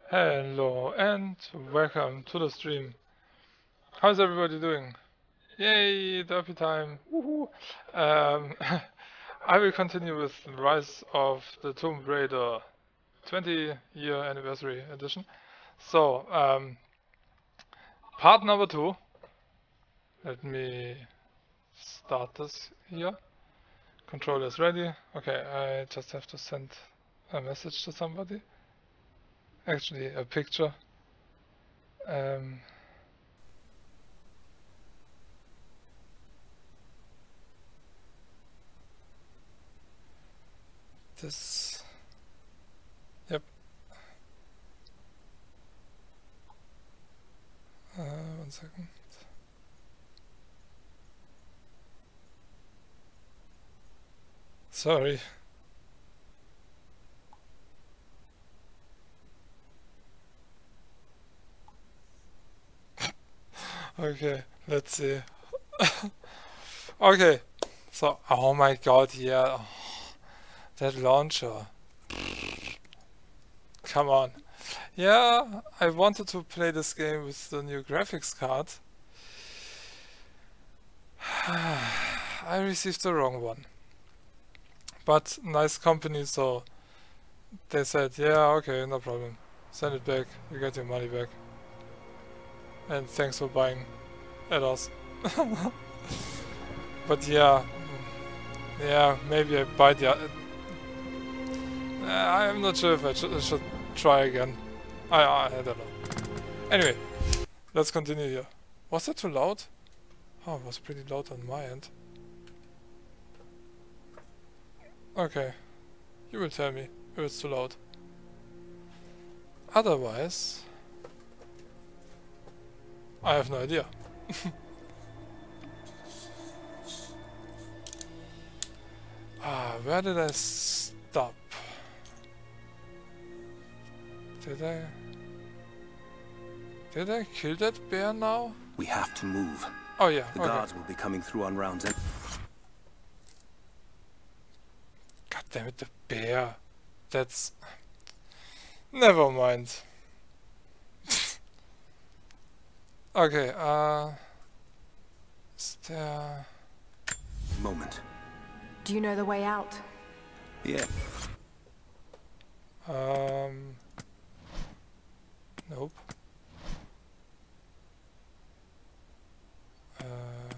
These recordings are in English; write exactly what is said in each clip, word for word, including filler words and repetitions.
Hello and welcome to the stream. How's everybody doing? Yay, derpy time. Woohoo. Um, I will continue with Rise of the Tomb Raider twenty year anniversary edition. So, um, part number two. Let me start this here. Controller is ready. Okay, I just have to send a message to somebody. Actually, a picture. Um, this. Yep. Uh, one second. Sorry. Okay, let's see. Okay, so, oh my god, yeah, oh, that launcher. Come on. Yeah, I wanted to play this game with the new graphics card. I received the wrong one. But nice company, so they said, yeah, okay, no problem. Send it back, you get your money back. And thanks for buying at us. But yeah, yeah, maybe I buy the... Uh, I'm not sure if I should, I should try again. I, I, I don't know. Anyway, let's continue here. Was that too loud? Oh, it was pretty loud on my end. Okay, you will tell me if it's too loud. Otherwise, I have no idea. Ah, where did I stop? Did I... Did I kill that bear now? We have to move. Oh yeah, The okay. guards will be coming through on rounds. And God damn it, the bear. That's... Never mind. Okay, uh... is there... moment. Do you know the way out? Yeah. Um... Nope. Uh...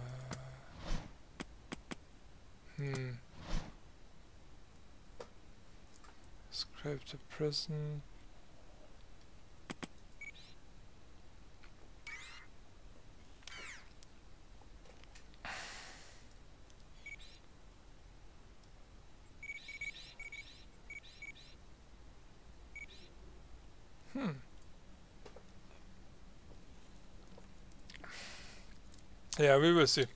Hmm... Scrape the prison... Hmm. Yeah, we will see.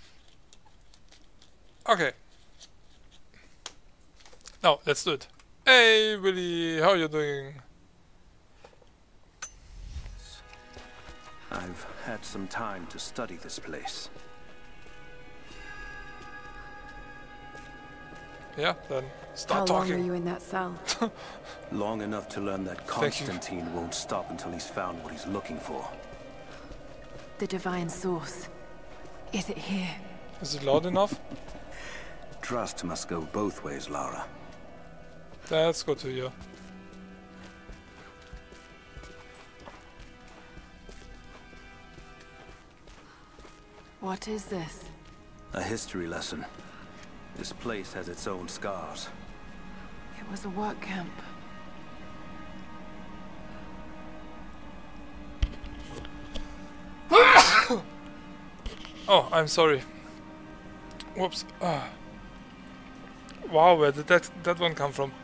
Okay. Now, let's do it. Hey, Willy, how are you doing? I've had some time to study this place. Yeah, then start How long talking. were you in that cell? Long enough to learn that Thank you. Constantine won't stop until he's found what he's looking for. The divine source. Is it here? Is it loud enough? Trust must go both ways, Lara. That's good to hear. What is this? A history lesson. This place has its own scars. It was a work camp. Oh, I'm sorry. Whoops. Ah. Wow, where did that that one come from?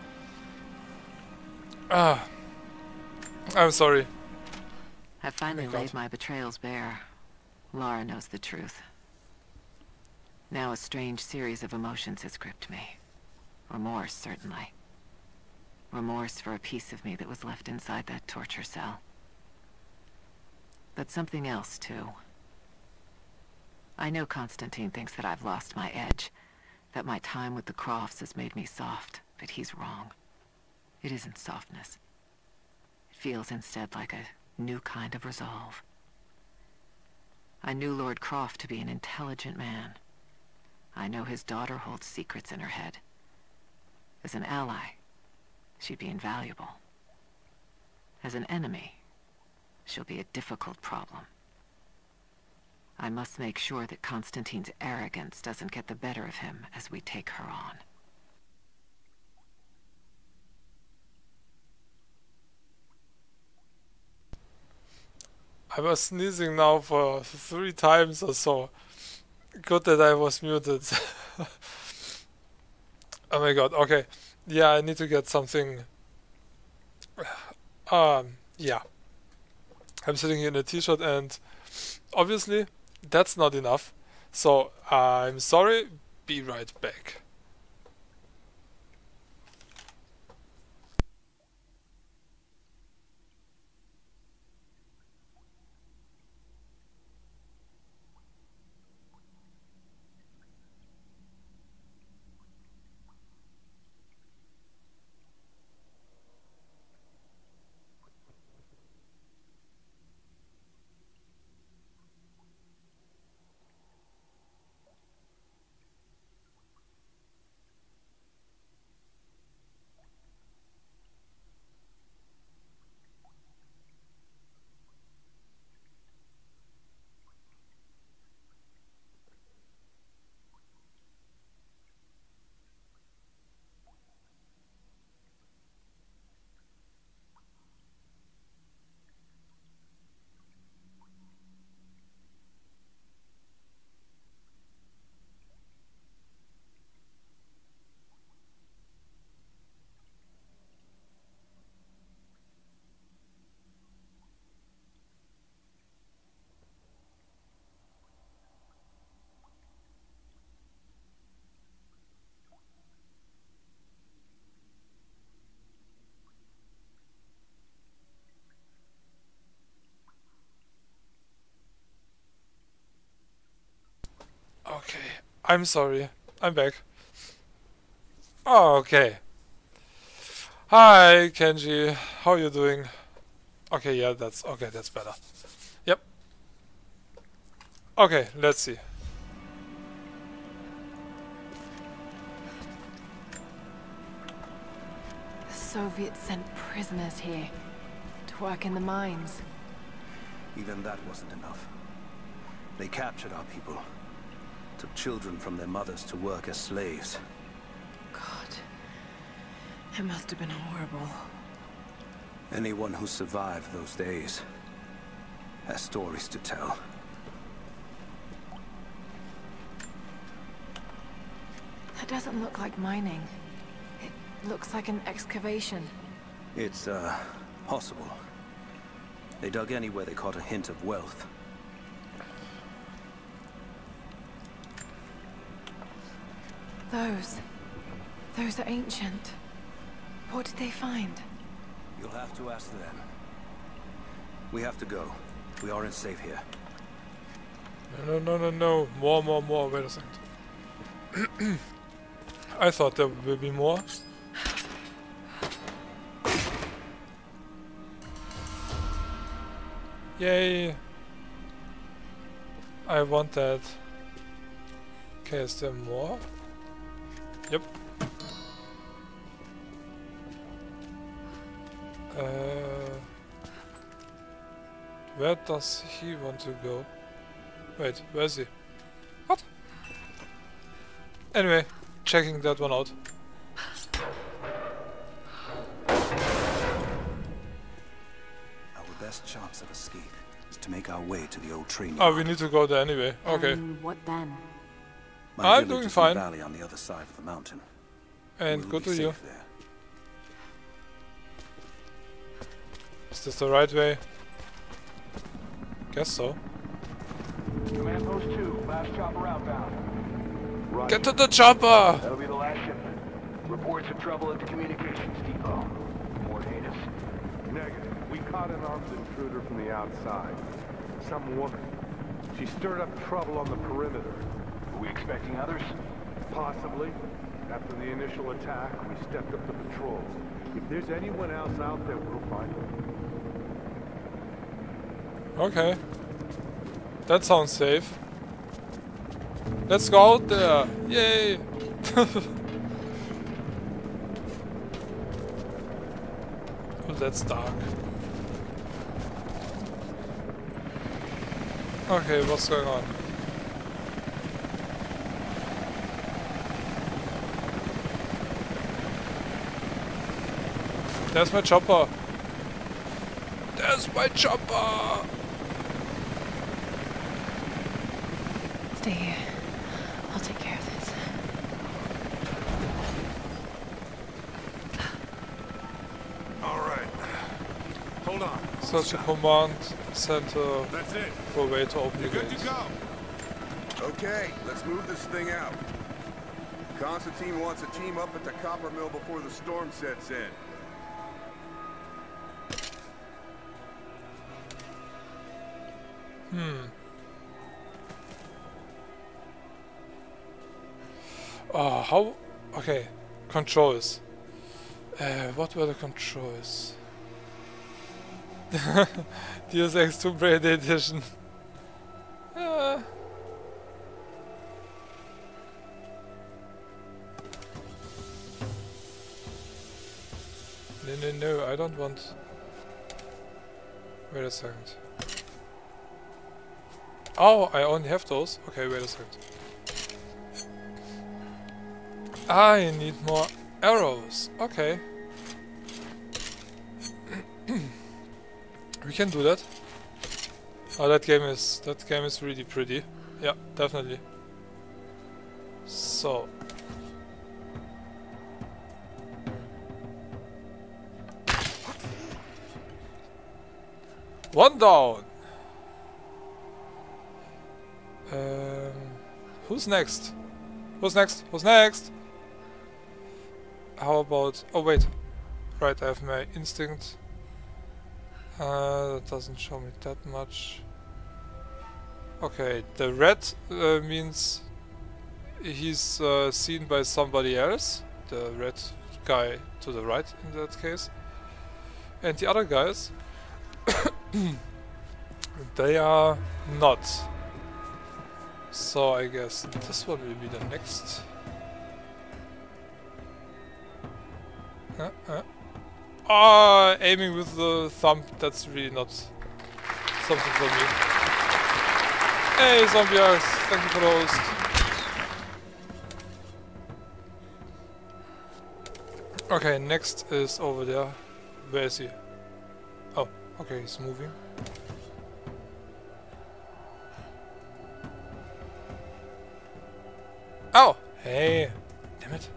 Ah. I'm sorry. I finally Oh my God. laid my betrayals bare. Lara knows the truth. Now a strange series of emotions has gripped me. Remorse, certainly. Remorse for a piece of me that was left inside that torture cell. But something else, too. I know Constantine thinks that I've lost my edge, that my time with the Crofts has made me soft, but he's wrong. It isn't softness. It feels instead like a new kind of resolve. I knew Lord Croft to be an intelligent man. I know his daughter holds secrets in her head. As an ally, she'd be invaluable. As an enemy, she'll be a difficult problem. I must make sure that Constantine's arrogance doesn't get the better of him as we take her on. I was sneezing now for three times or so. Good that I was muted. Oh my god, okay. Yeah, I need to get something. Um, yeah. I'm sitting here in a t-shirt and obviously that's not enough. So I'm sorry, be right back. Okay, I'm sorry. I'm back. Oh, okay. Hi, Kenji. How are you doing? Okay, yeah, that's okay. That's better. Yep. Okay, let's see. The Soviets sent prisoners here to work in the mines. Even that wasn't enough. They captured our people. Took children from their mothers to work as slaves. God, it must have been horrible. Anyone who survived those days has stories to tell. That doesn't look like mining. It looks like an excavation. It's, uh, possible. They dug anywhere they caught a hint of wealth. Those... those are ancient. What did they find? You'll have to ask them. We have to go. We aren't safe here. No, no, no, no, no. More, more, more. Wait a second. I thought there will be more. Yay. I want that. Okay, is there more? Yep. Uh, where does he want to go? Wait, where is he? What? Anyway, checking that one out. Our best chance of escape is to make our way to the old training. Oh, we need to go there anyway. Okay. And what then? My I'm village doing is fine. in the valley on the other side of the mountain. And We'll good be to you. safe there. Is this the right way? Guess so. Command Post two, last chopper outbound. Right. Get to the chopper! That'll be the last shipment. Reports of trouble at the communications depot. More heinous. Negative. We caught an armed intruder from the outside. Some woman. She stirred up trouble on the perimeter. Are we expecting others? Possibly. After the initial attack, we stepped up the patrols. If there's anyone else out there, we'll find them. Okay. That sounds safe. Let's go out there! Yay! Oh, that's dark. Okay, what's going on? There's my chopper! There's my chopper! Stay here. I'll take care of this. All right. Hold on. Such a command center That's it. for a way to open the You're good gate. to go. Okay, let's move this thing out. Constantine wants a team up at the copper mill before the storm sets in. Hmm. Oh, how? Okay. Controls. Uh, what were the controls? Deus Ex Tomb Raider Edition. Uh. No, no, no, I don't want... Wait a second. Oh, I only have those? Okay, wait a second. I need more arrows. Okay. We can do that. Oh, that game is that game is really pretty. Yeah, definitely. So. One down. Um, who's next? Who's next? Who's next? How about... Oh wait. Right, I have my instinct. Uh, that doesn't show me that much. Okay, the red uh, means he's uh, seen by somebody else. The red guy to the right in that case. And the other guys, they are not. So I guess this one will be the next. Uh, uh. Ah, aiming with the thumb, that's really not something for me. Hey, Zombie Axe, thank you for the host. Okay, next is over there. Where is he? Oh, okay, he's moving. Oh! Hey! Damn it.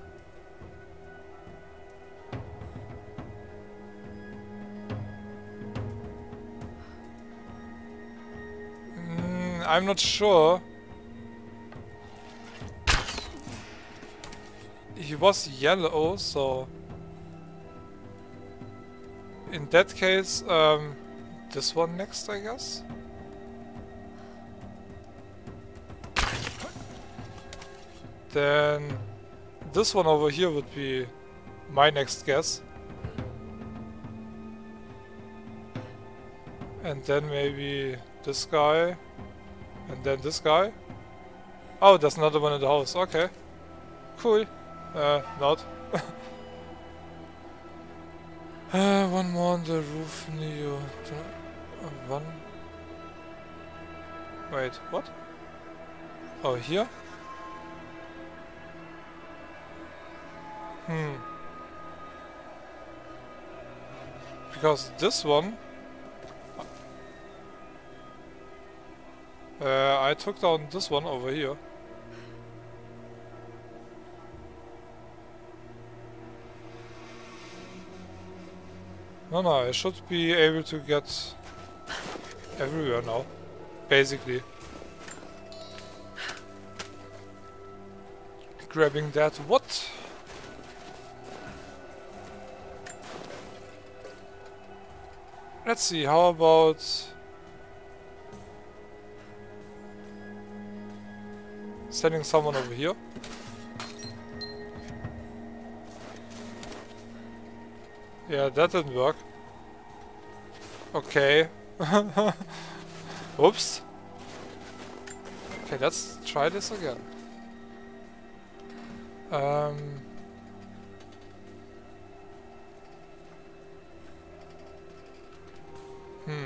Mm, I'm not sure. He was yellow, so... In that case, um, this one next, I guess? Then this one over here would be my next guess. And then maybe this guy. And then this guy. Oh, there's another one in the house. Okay. Cool. Uh, not. uh, one more on the roof near you. Uh, one. Wait, what? Oh, here? Hmm. Because this one... Uh, I took down this one over here. No, no, I should be able to get everywhere now, basically. Grabbing that, what? Let's see, how about... sending someone over here? Yeah, that didn't work. Okay. Oops. Okay, let's try this again. Um... Hmm.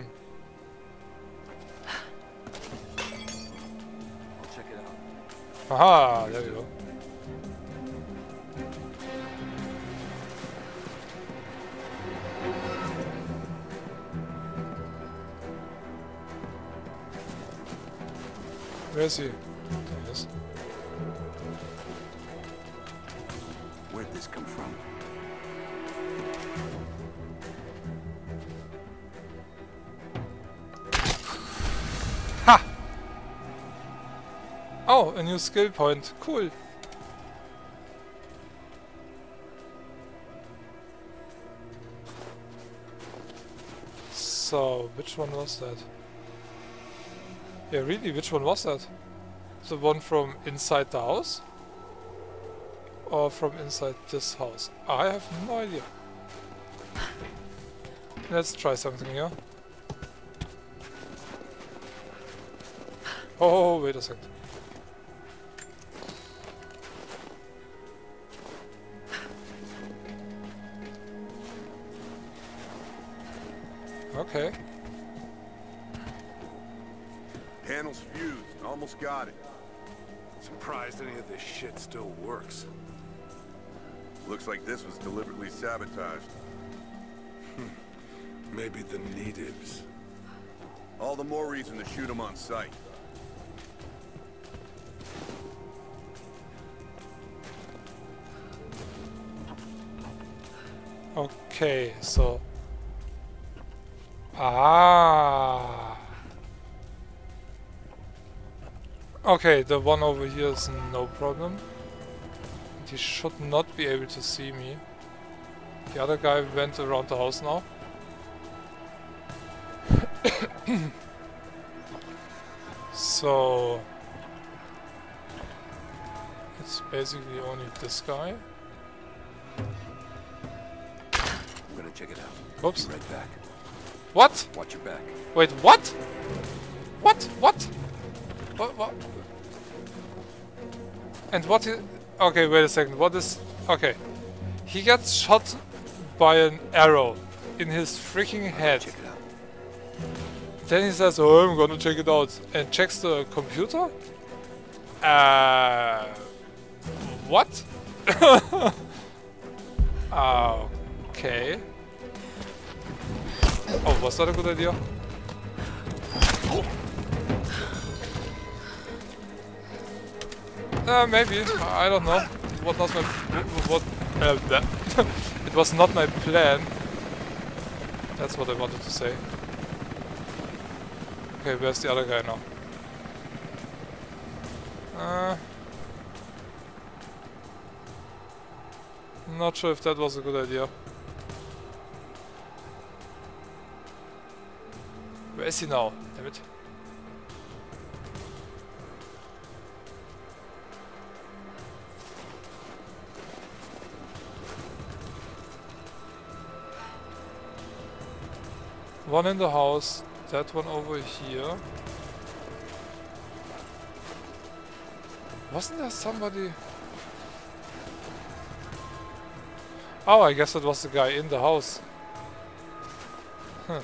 I'll check it out. Aha, there we go. Where is he? There he is. Where'd this come from? Ha! Oh, a new skill point. Cool. So, which one was that? Yeah, really, which one was that? The one from inside the house? Or from inside this house? I have no idea. Let's try something here. Oh, wait a second. Okay. Panel's fused. Almost got it. Surprised any of this shit still works. Looks like this was deliberately sabotaged. Maybe the natives. All the more reason to shoot them on sight. Okay, so... Ah. Okay, the one over here is no problem. He should not be able to see me. The other guy went around the house now. So... it's basically only this guy. I'm gonna check it out. Oops. Be right back. What? Watch your back. Wait, what? What? What? What? What? And what is... Okay, wait a second. What is... Okay. He gets shot by an arrow in his freaking head. Check it out. Then he says, oh, I'm gonna check it out. And checks the computer? Uh... What? Okay. Oh, was that a good idea? Uh, maybe. I don't know. What was my... What... Uh, that. It was not my plan. That's what I wanted to say. Okay, where's the other guy now? Uh... Not sure if that was a good idea. Where is he now? Damn it. One in the house, that one over here. Wasn't there somebody? Oh, I guess that was the guy in the house. Huh.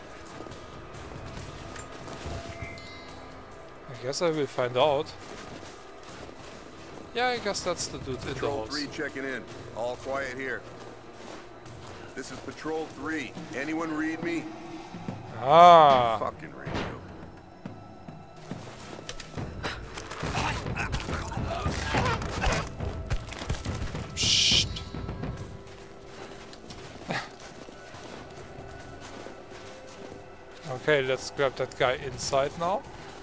I guess I will find out. Yeah, I guess that's the dude in the Patrol house. three checking in. All quiet here. This is Patrol three. Anyone read me? Ah. Fucking radio. Psst. Okay, let's grab that guy inside now.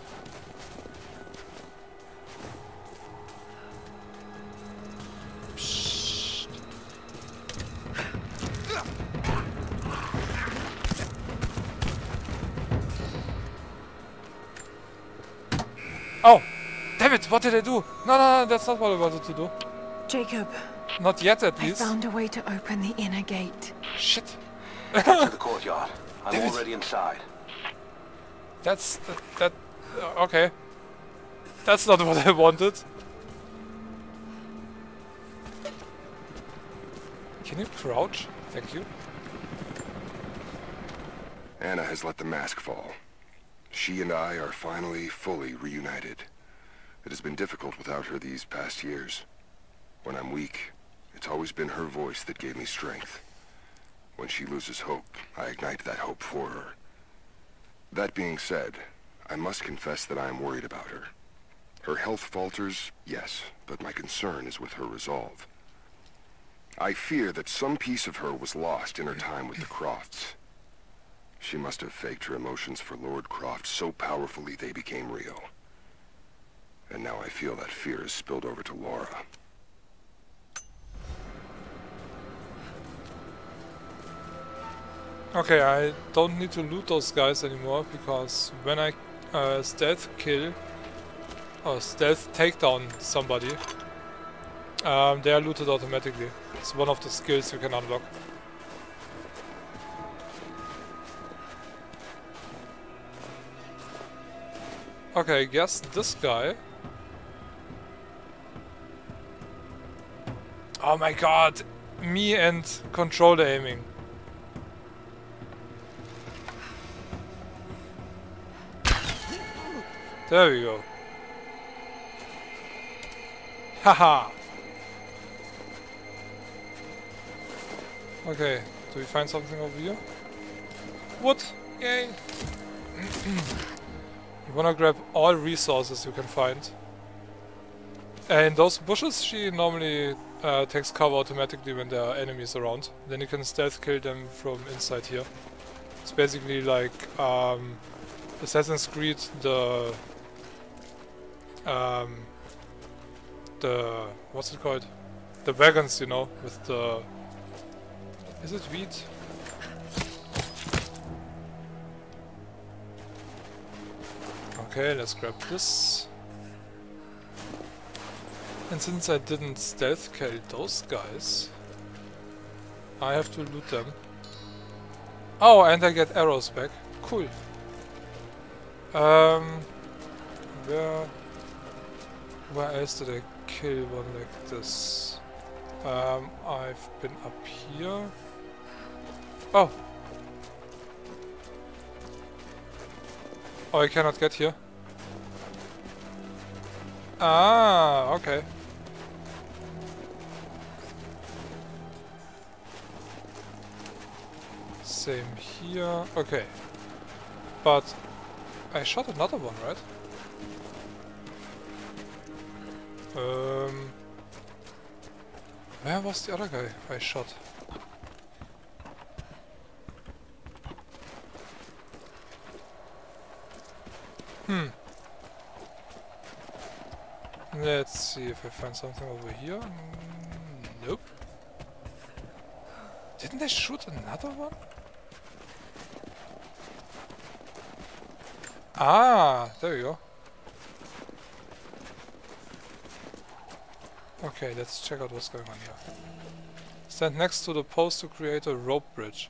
Psst. Oh! Damn it! What did I do? No, no, no, that's not what I wanted to do. Jacob, Not yet, at I least. found a way to open the inner gate. Shit. Get to the courtyard. I'm Damn it. already inside. That's... that... that uh, okay. That's not what I wanted. Can you crouch? Thank you. Anna has let the mask fall. She and I are finally fully reunited. It has been difficult without her these past years. When I'm weak, it's always been her voice that gave me strength. When she loses hope, I ignite that hope for her. That being said, I must confess that I am worried about her. Her health falters, yes, but my concern is with her resolve. I fear that some piece of her was lost in her time with the Crofts. She must have faked her emotions for Lord Croft so powerfully they became real. And now I feel that fear has spilled over to Laura. Okay, I don't need to loot those guys anymore, because when I uh, stealth kill or stealth take down somebody, um, they are looted automatically. It's one of the skills you can unlock. Okay, I guess this guy... Oh my god! Me and controller aiming. There we go. Haha! Okay, do we find something over here? What? Yay! You wanna grab all resources you can find. And those bushes, she normally uh, takes cover automatically when there are enemies around. Then you can stealth kill them from inside here. It's basically like um, Assassin's Creed, the... Um, the... what's it called? The wagons, you know, with the... Is it wheat? Okay, let's grab this. And since I didn't stealth kill those guys, I have to loot them. Oh, and I get arrows back. Cool. Um, where, where else did I kill one like this? Um, I've been up here. Oh! Oh, I cannot get here. Ah, okay. Same here. Okay. But I shot another one, right? Um, where was the other guy I shot? Hmm. Let's see if I find something over here. Mm, nope. Didn't I shoot another one? Ah, there you go. Okay, let's check out what's going on here. Stand next to the post to create a rope bridge.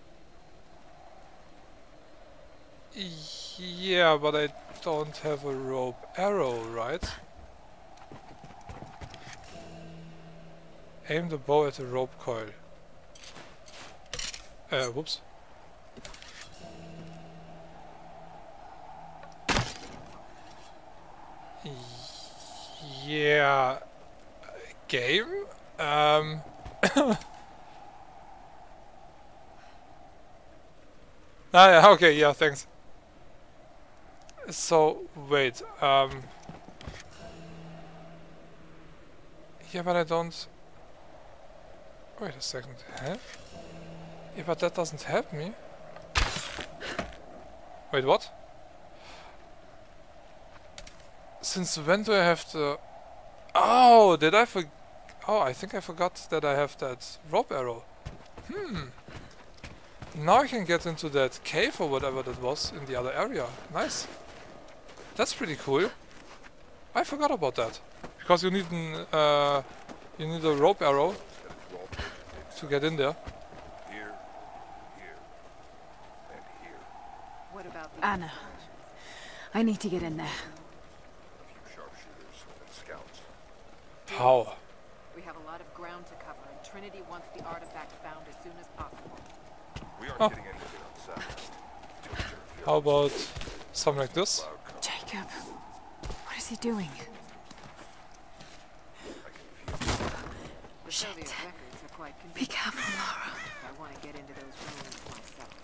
Yeah, but I don't have a rope arrow, right? Aim the bow at the rope coil. Uh, whoops. Yeah... Game? Um... ah yeah, okay, yeah, thanks. So, wait, um... yeah, but I don't... Wait a second, huh? Yeah, but that doesn't help me. Wait, what? Since when do I have to... Oh, did I for... Oh, I think I forgot that I have that rope arrow. Hmm. Now I can get into that cave or whatever that was in the other area. Nice. That's pretty cool. I forgot about that. Because you need an, uh, you need a rope arrow to get in there. Here, here, and here. Anna, I need to get in there. Sharpshooters and scouts. How? We have a lot of ground to cover, and Trinity wants the artifact found as soon as possible. We aren't Oh. getting anything outside. How about something like this? Jacob, what is he doing? The Shit. Soviet records are quite Be convincing. careful, Lara. I want to get into those ruins myself.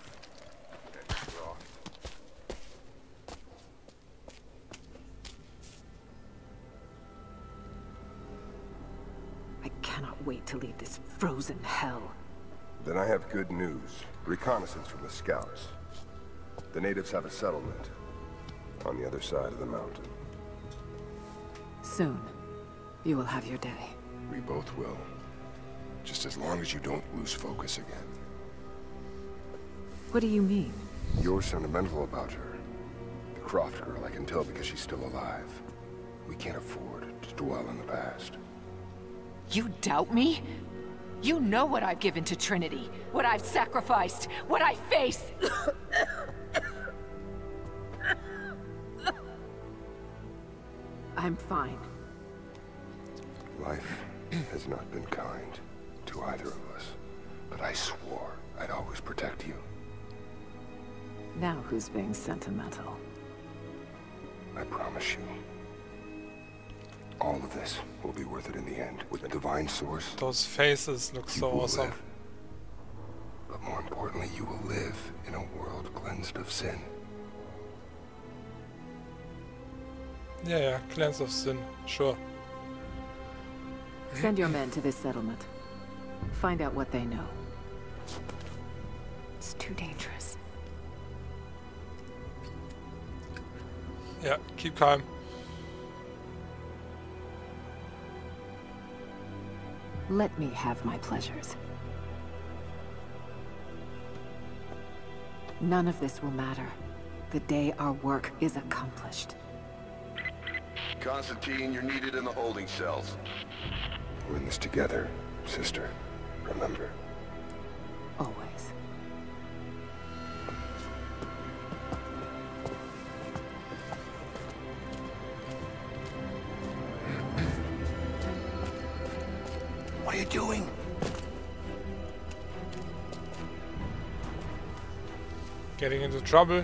I cannot wait to leave this frozen hell. Then I have good news. Reconnaissance from the scouts. The natives have a settlement on the other side of the mountain. Soon, you will have your day. We both will. Just as long as you don't lose focus again. What do you mean? You're sentimental about her. The Croft girl, I can tell because she's still alive. We can't afford to dwell in the past. You doubt me? You know what I've given to Trinity, what I've sacrificed, what I face. I'm fine. Life has not been kind to either of us, but I swore I'd always protect you. Now who's being sentimental? I promise you. All of this will be worth it in the end. With the divine source, Those faces look you so will awesome. live. But more importantly, you will live in a world cleansed of sin. Yeah, yeah, cleanse of sin, sure. Send your men to this settlement. Find out what they know. It's too dangerous. Yeah, keep calm. Let me have my pleasures. None of this will matter the day our work is accomplished. Constantine, you're needed in the holding cells. We're in this together, sister. Remember. Always. What are you doing? Getting into trouble.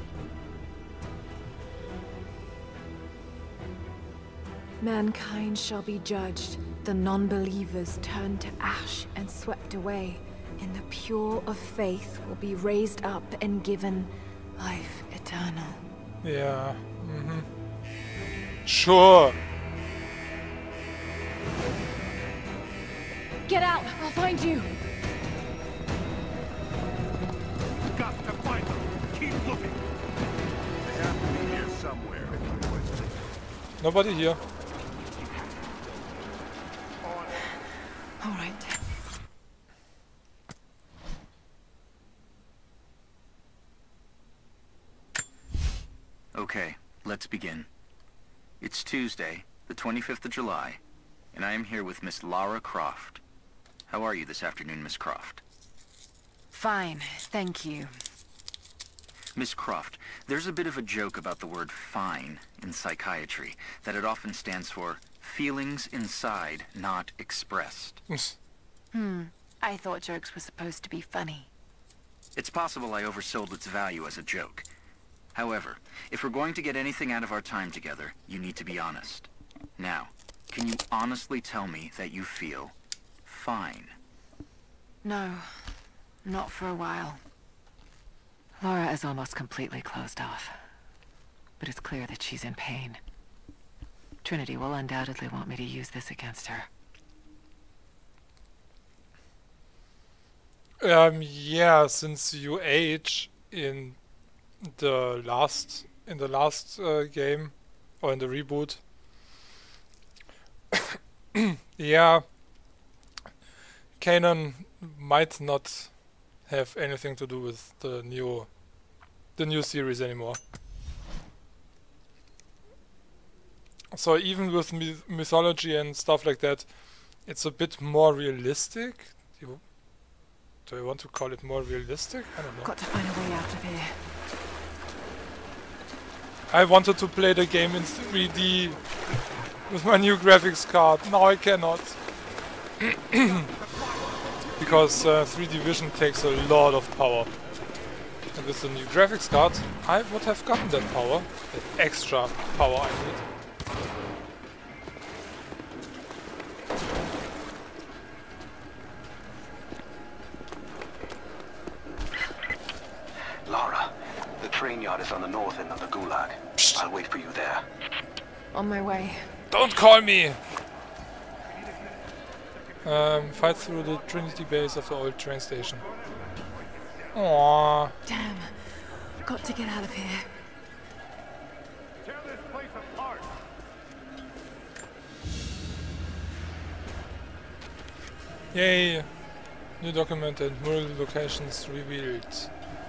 Mankind shall be judged. The non-believers turned to ash and swept away. And the pure of faith will be raised up and given life eternal. Yeah. Mm-hmm. Sure. Get out! I'll find you! Got to find them. Keep looking. They have to be here somewhere. Nobody here. All right. Okay, let's begin. It's Tuesday, the twenty-fifth of July, and I am here with Miss Lara Croft. How are you this afternoon, Miss Croft? Fine, thank you. Miss Croft, there's a bit of a joke about the word fine in psychiatry, that it often stands for feelings inside, not expressed. Hmm, I thought jokes were supposed to be funny. It's possible I oversold its value as a joke. However, if we're going to get anything out of our time together, you need to be honest. Now, can you honestly tell me that you feel fine? No, not for a while. Lara is almost completely closed off. But it's clear that she's in pain. Trinity will undoubtedly want me to use this against her. Um, yeah, since you age in the last in the last uh, game or in the reboot, yeah, Kanan might not have anything to do with the new the new series anymore. So even with myth mythology and stuff like that, it's a bit more realistic. You, do I want to call it more realistic? I don't know. Got to find a way out of here. I wanted to play the game in three D with my new graphics card. Now I cannot. Because uh, three D vision takes a lot of power. And with the new graphics card, I would have gotten that power, that extra power I need. Lara, the train yard is on the north end of the Gulag. Psst. I'll wait for you there. On my way. Don't call me! Um, fight through the Trinity base of the old train station. Aww. Damn. Got to get out of here. Tear this place apart. Yay! New document and mural locations revealed.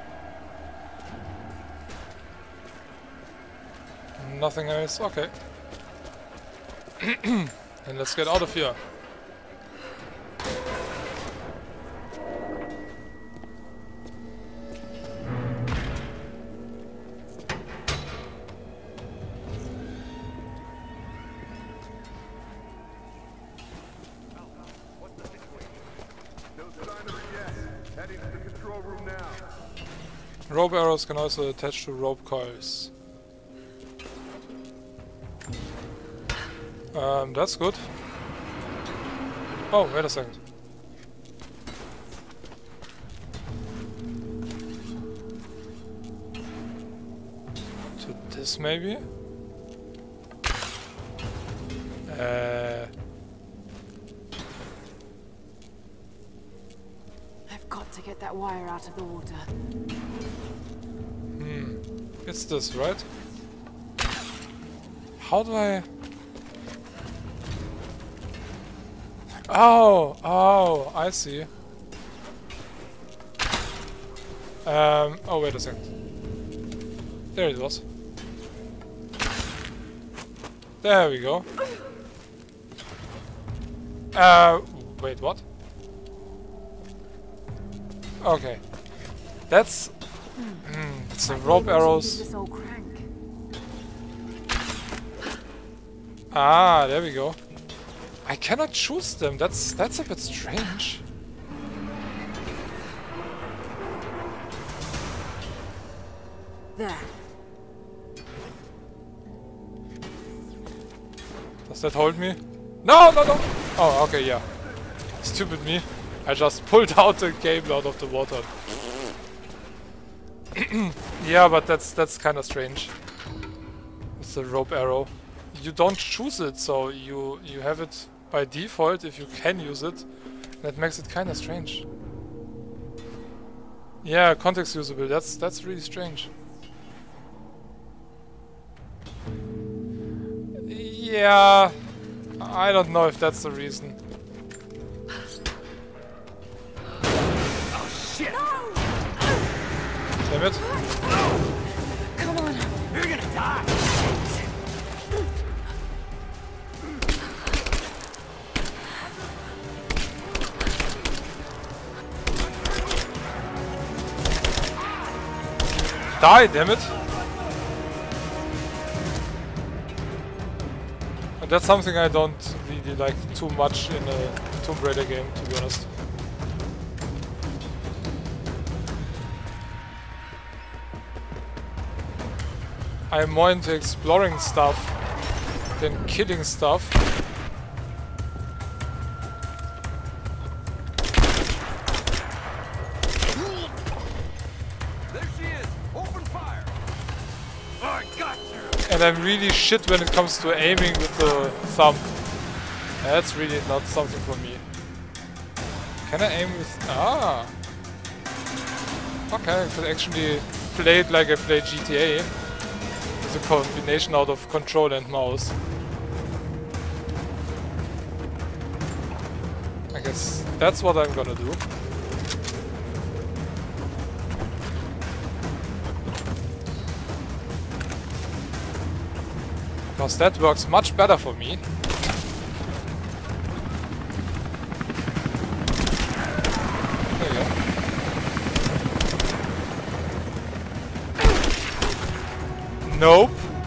Nothing else? Okay. Then let's get out of here. Rope arrows can also attach to rope coils. Um, that's good. Oh, wait a second. To this maybe? Uh... I've got to get that wire out of the water. Hmm. It's this, right? How do I... Oh! Oh! I see. Um, oh, wait a second. There it was. There we go. Uh, wait, what? Okay. That's... Mm, it's the rope arrows. Ah, there we go. I cannot choose them. That's that's a bit strange. There. Does that hold me? No, no, no! Oh, okay, yeah. Stupid me. I just pulled out the cable out of the water. Yeah, but that's that's kind of strange. It's the rope arrow. You don't choose it, so you you have it by default if you can use it. That makes it kind of strange. Yeah, context usable. That's that's really strange. Yeah, I don't know if that's the reason. Oh shit! Damn it! Come on! You're gonna die! Die, damn it! And that's something I don't really like too much in a Tomb Raider game, to be honest. I'm more into exploring stuff than killing stuff. And I'm really shit when it comes to aiming with the thumb. That's really not something for me. Can I aim with... Ah! Okay, I could actually play it like I play G T A. With a combination out of control and mouse. I guess that's what I'm gonna do. Because that works much better for me. There you go. Nope.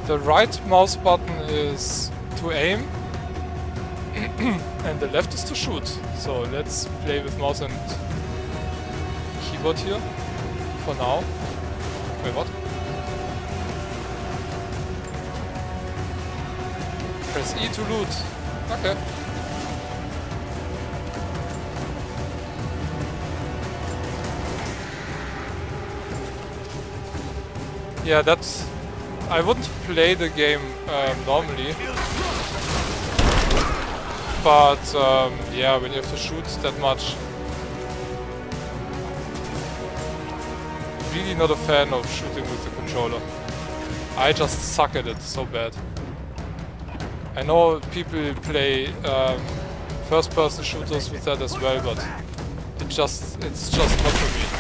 The right mouse button is to aim and the left is to shoot. So let's play with mouse and keyboard here for now. Wait, what? Press E to loot. Okay. Yeah, that's... I wouldn't play the game um, normally. But um, yeah, when you have to shoot that much. Really not a fan of shooting with the controller. I just suck at it so bad. I know people play um, first-person shooters with that as well, but it just it's just not for me.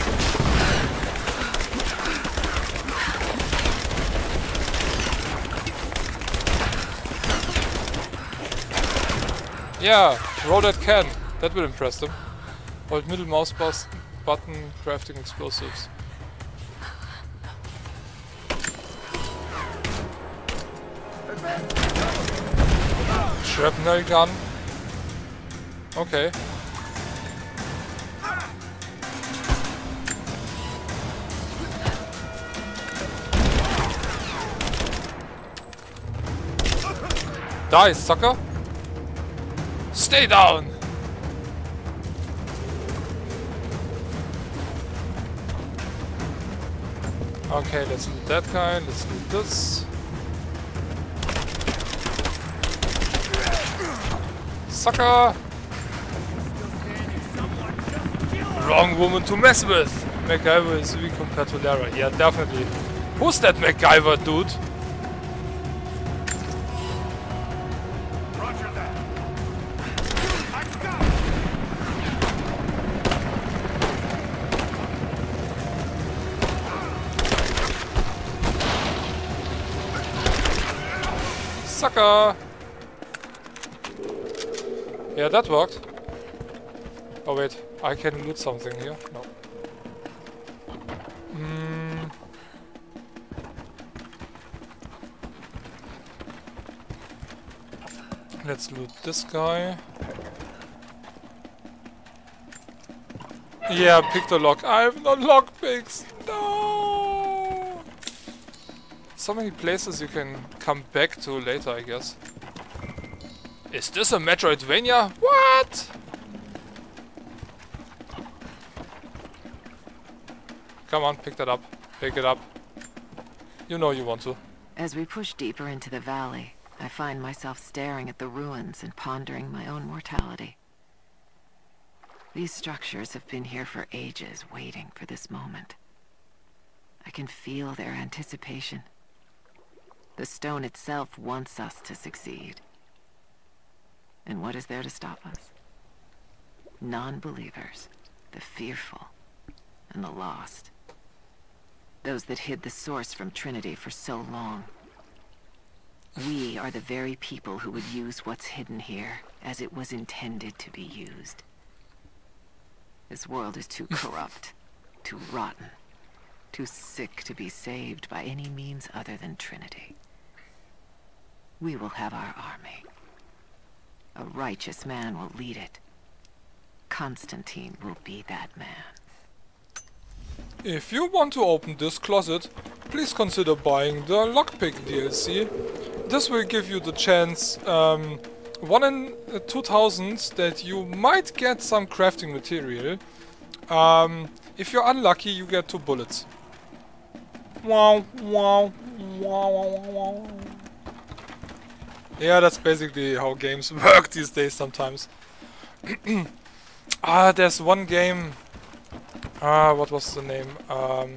Yeah, roll that can. That will impress them. Hold middle mouse bus button, crafting explosives. Shrapnel gun. Okay. Die, sucker! Stay down! Okay, let's loot that guy, let's loot this. Sucker! Wrong woman to mess with! MacGyver is weak compared to Lara. Yeah, definitely. Who's that MacGyver dude? Sucker! Yeah, that worked. Oh wait, I can loot something here. No. Mm. Let's loot this guy. Yeah, pick the lock. I have no lockpicks. No. So many places you can come back to later, I guess. Is this a Metroidvania? What? Come on, pick that up. Pick it up. You know you want to. As we push deeper into the valley, I find myself staring at the ruins and pondering my own mortality. These structures have been here for ages, waiting for this moment. I can feel their anticipation. The stone itself wants us to succeed. And what is there to stop us? Non-believers, the fearful, and the lost. Those that hid the source from Trinity for so long. We are the very people who would use what's hidden here as it was intended to be used. This world is too corrupt, too rotten, too sick to be saved by any means other than Trinity. We will have our army. A righteous man will lead it. Constantine will be that man. If you want to open this closet, please consider buying the Lockpick D L C. This will give you the chance, um, one in two thousand, that you might get some crafting material. Um, if you're unlucky, you get two bullets. Wow, wow, wow, wow, wow. Yeah, that's basically how games work these days sometimes. Ah, there's one game. Ah, what was the name? Um,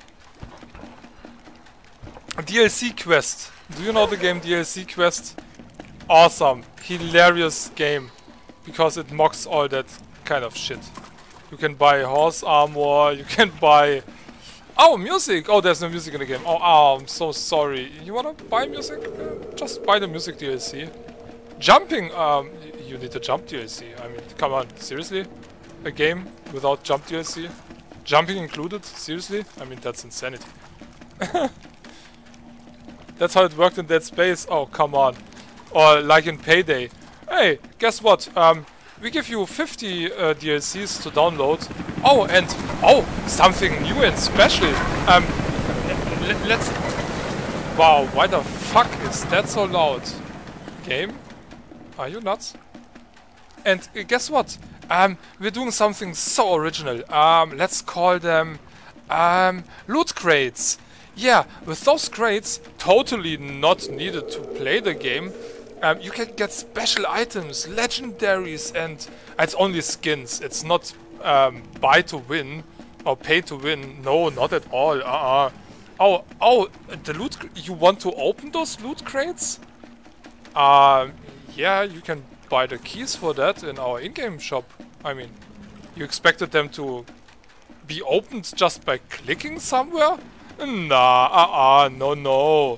D L C Quest. Do you know the game D L C Quest? Awesome, hilarious game, because it mocks all that kind of shit. You can buy horse armor, you can buy... Oh, music! Oh, there's no music in the game. Oh, oh, I'm so sorry. You wanna buy music? Uh, just buy the music D L C. Jumping! Um, you need a jump D L C. I mean, come on, seriously? A game without jump D L C? Jumping included? Seriously? I mean, that's insanity. That's how it worked in Dead Space. Oh, come on. Or like in Payday. Hey, guess what? Um, we give you fifty uh, D L Cs to download. Oh, and oh, something new and special. Um, let's. Wow, why the fuck is that so loud? Game? Are you nuts? And uh, guess what? Um, we're doing something so original. Um, let's call them um, loot crates. Yeah, with those crates, totally not needed to play the game, um, you can get special items, legendaries, and it's only skins. It's not um, buy to win or pay to win. No, not at all. Uh-uh. Oh, oh, the loot. You want to open those loot crates? Um, yeah, you can buy the keys for that in our in-game shop. I mean, you expected them to be opened just by clicking somewhere? Nah, uh-uh, no, no.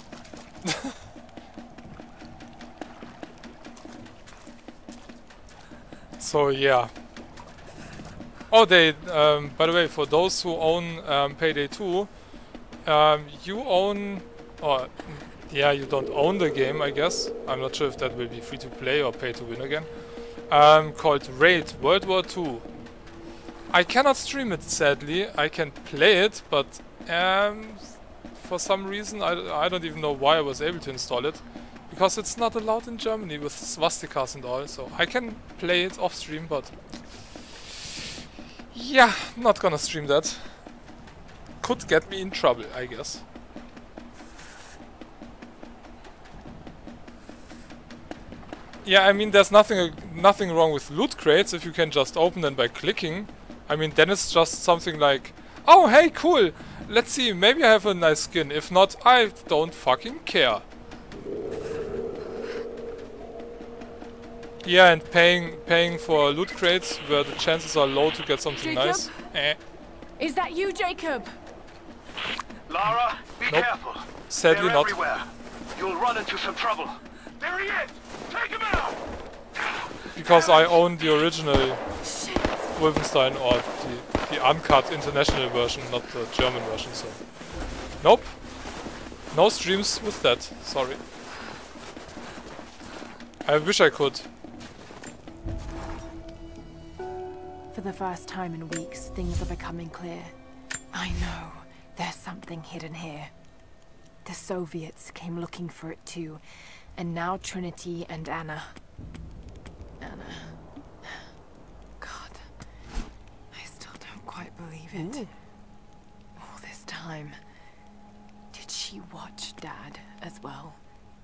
So, yeah. Oh, they, um, by the way, for those who own um, Payday two, um, you own, or, yeah, you don't own the game, I guess. I'm not sure if that will be free to play or pay to win again. Um, called Raid World War two. I cannot stream it, sadly. I can play it, but um, for some reason, I, I don't even know why I was able to install it. Because it's not allowed in Germany with swastikas and all, so I can play it off stream, but yeah, not gonna stream that. Could get me in trouble, I guess. Yeah, I mean, there's nothing uh, nothing wrong with loot crates if you can just open them by clicking. I mean, then it's just something like, oh, hey, cool, let's see, maybe I have a nice skin. If not, I don't fucking care. Yeah, and paying paying for loot crates where the chances are low to get something Jacob? nice. Eh. Is that you, Jacob? Lara, be Nope. careful. Sadly They're not. everywhere. You'll run into some trouble. There he is! Take him out! Because I own the original Wolfenstein, or the, the uncut international version, not the German version, so... Nope. No streams with that, sorry. I wish I could. For the first time in weeks, things are becoming clear. I know there's something hidden here. The Soviets came looking for it too, and now Trinity and Anna. Anna. God, I still don't quite believe it. Ooh. All this time, did she watch Dad as well?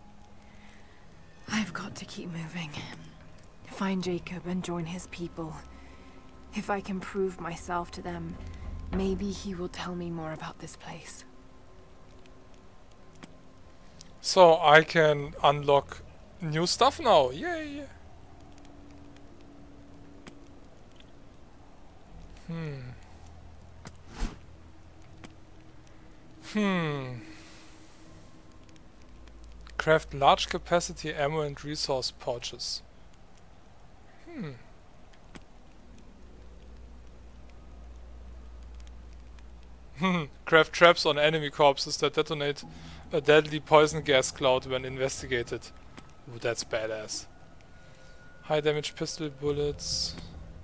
I've got to keep moving. Find Jacob and join his people. If I can prove myself to them, maybe he will tell me more about this place. So I can unlock new stuff now, yay! Hmm. Hmm. Craft large capacity ammo and resource pouches. Hmm. Craft traps on enemy corpses that detonate a deadly poison gas cloud when investigated. Ooh, that's badass. High damage pistol bullets.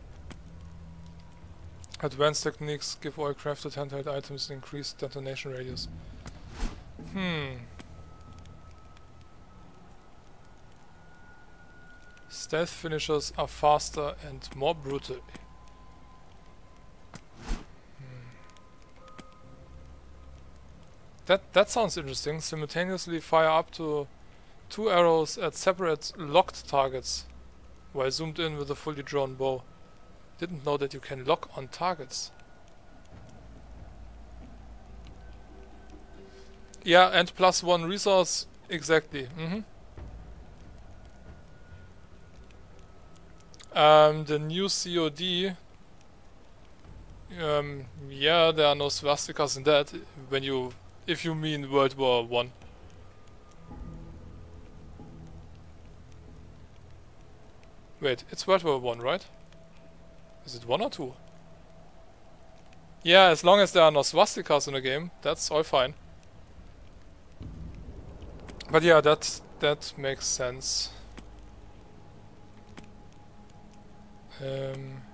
Advanced techniques give all crafted handheld items increased detonation radius. Hmm. Stealth finishers are faster and more brutal. That that sounds interesting. Simultaneously fire up to two arrows at separate locked targets while zoomed in with a fully drawn bow. Didn't know that you can lock on targets. Yeah, and plus one resource, exactly. Mm-hmm. Um, the new C O D. Um, yeah, there are no swastikas in that. When you If you mean World War One. Wait, it's World War One, right? Is it one or two? Yeah, as long as there are no swastikas in the game, that's all fine. But yeah, that that makes sense. Um,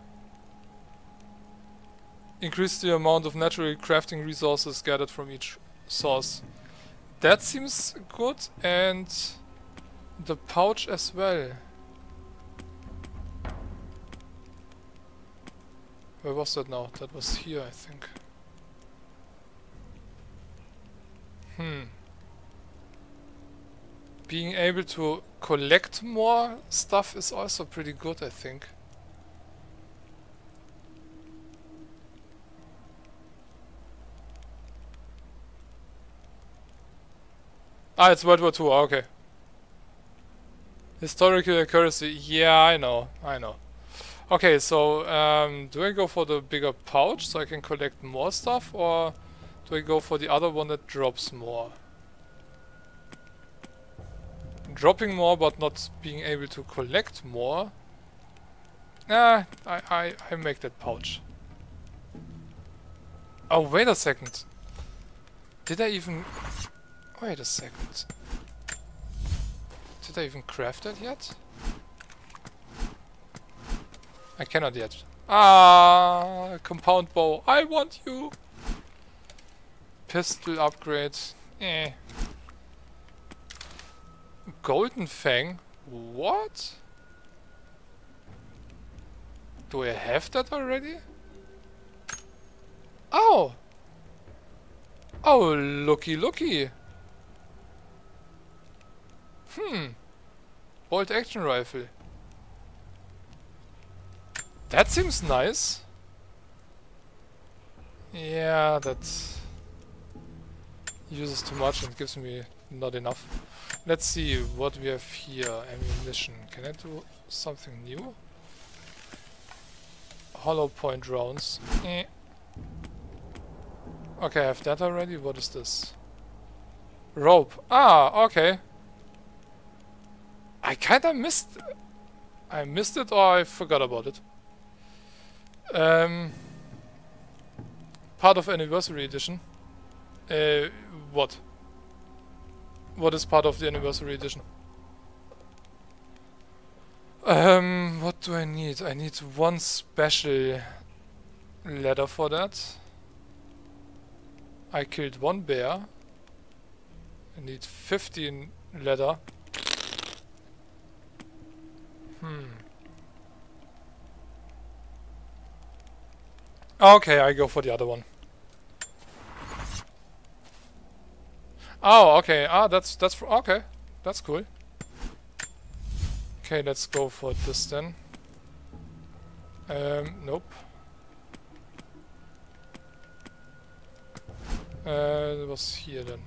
increase the amount of natural crafting resources gathered from each source. That seems good, and the pouch as well. Where was that now? That was here, I think. Hmm. Being able to collect more stuff is also pretty good, I think. Ah, it's World War Two, okay. Historical accuracy, yeah, I know, I know. Okay, so, um, do I go for the bigger pouch so I can collect more stuff, or do I go for the other one that drops more? Dropping more but not being able to collect more? Ah, I, I, I make that pouch. Oh, wait a second. Did I even... Wait a second. Did I even craft that yet? I cannot yet. Ah, compound bow. I want you. Pistol upgrade. Eh. Golden Fang. What? Do I have that already? Oh. Oh, looky looky. Hmm. Bolt action rifle. That seems nice. Yeah, that uses too much and gives me not enough. Let's see what we have here. Ammunition. Can I do something new? Hollow point rounds. Eh. Okay, I have that already. What is this? Rope. Ah, okay. I kinda missed... I missed it or I forgot about it. Um, part of Anniversary Edition. Uh, what? What is part of the Anniversary Edition? Um, what do I need? I need one special ladder for that. I killed one bear. I need fifteen leather. Hmm. Okay, I go for the other one. Oh, okay. Ah, that's that's for, okay. That's cool. Okay, let's go for this then. Um, nope. Uh, it was here then.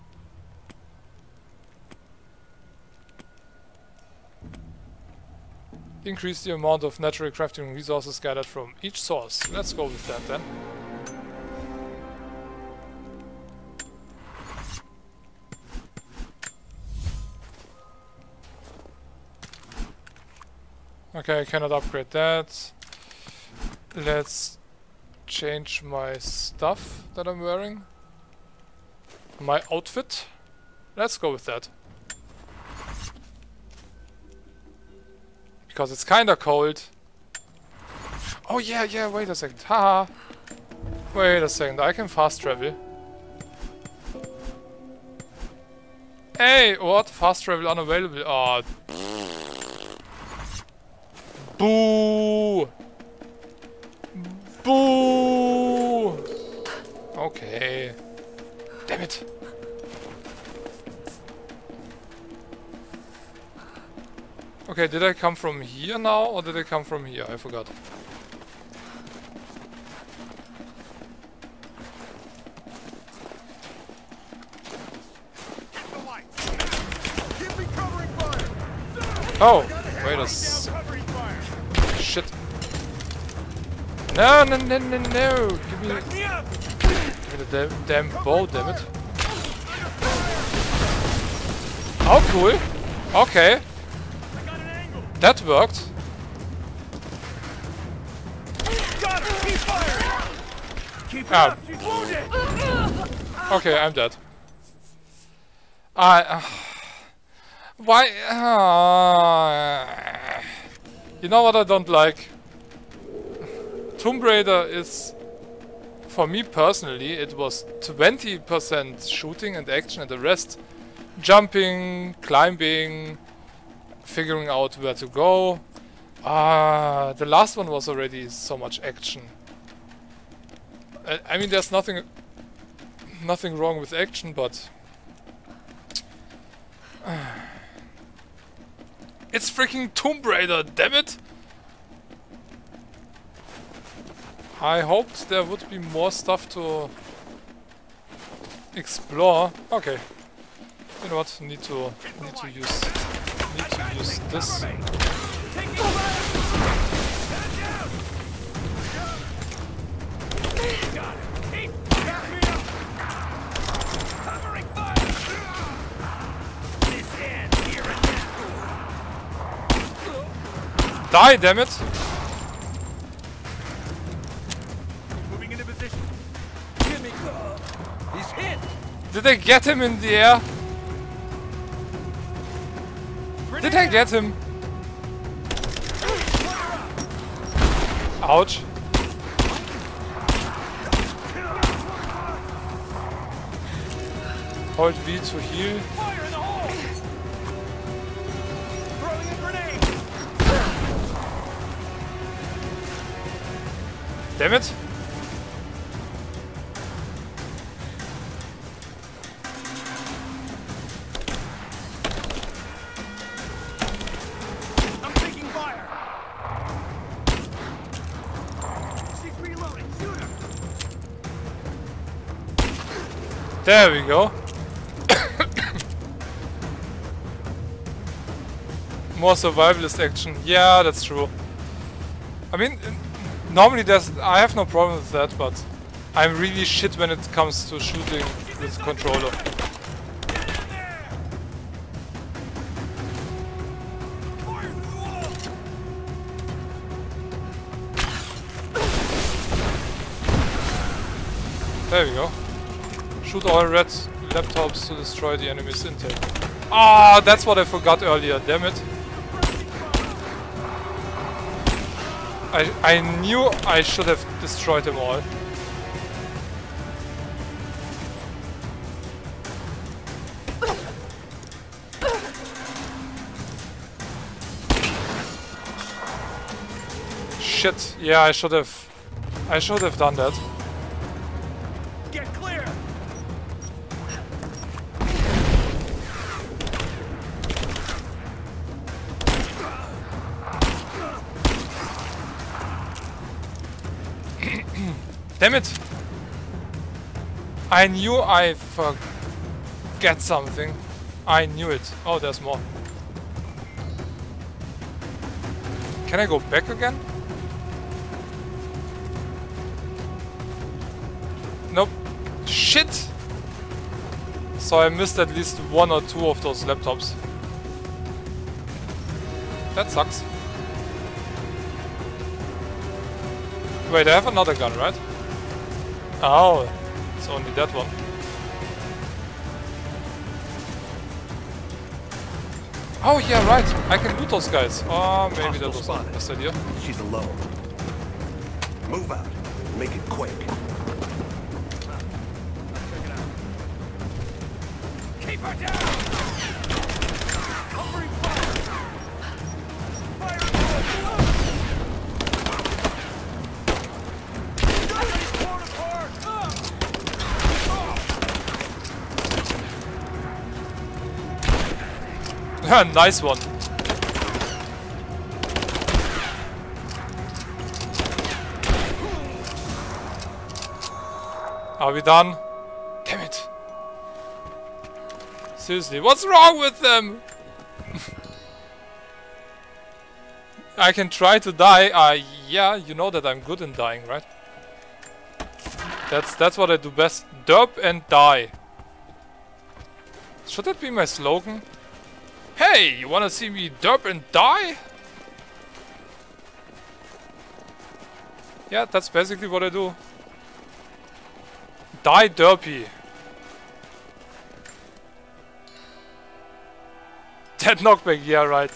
Increase the amount of natural crafting resources gathered from each source. Let's go with that then. Okay, I cannot upgrade that. Let's change my stuff that I'm wearing. My outfit. Let's go with that. Because it's kinda cold. Oh yeah, yeah, wait a second. Haha. Wait a second, I can fast travel. Hey, what? Fast travel unavailable. Oh. Boo! Boo! Okay. Damn it. Okay, did I come from here now, or did I come from here? I forgot. Oh, wait a s- shit. No, no, no, no, no! Give me, give me the damn, damn bow, damn it. Oh, cool. Okay. That worked. Ah. Okay, I'm dead. I. Uh, Why? Uh, you know what I don't like? Tomb Raider is, for me personally, it was twenty percent shooting and action and the rest jumping, climbing, figuring out where to go. Ah, uh, the last one was already so much action. I, I mean, there's nothing, nothing wrong with action, but uh, it's freaking Tomb Raider, damn it! I hoped there would be more stuff to explore. Okay, you know what? Need to need to use need to use this. Die, damn it! Moving into position. Give me. He's hit. Did I get him in the air? Did I get him? Ouch. Hold V to heal. Fire in the hole. Throwing a grenade. Damn it. I'm taking fire. She's reloading. Shoot her. There we go. More survivalist action. Yeah, that's true. I mean, normally there's I have no problem with that, but I'm really shit when it comes to shooting with controller. There we go. Shoot all red laptops to destroy the enemy's intel. Ah, that's what I forgot earlier, damn it. I, I knew I should have destroyed them all. Shit, yeah, I should have... I should have done that. Get clear. Damn it! I knew I forget something. I knew it. Oh, there's more. Can I go back again? Nope. Shit! So I missed at least one or two of those laptops. That sucks. Wait, I have another gun, right? Oh, it's only that one. Oh yeah, right. I can loot those guys. Oh, maybe that was the best idea. She's alone. Move out. Make it quick. Keep her down. Covering fire. Fire in the hole. Torn apart. Nice one. Are we done? Damn it. Seriously, what's wrong with them? I can try to die. Uh, yeah, you know that I'm good in dying, right? That's that's what I do best. Derp and die. Should that be my slogan? Hey, you wanna see me derp and die? Yeah, that's basically what I do. Die derpy. That knockback, yeah, right.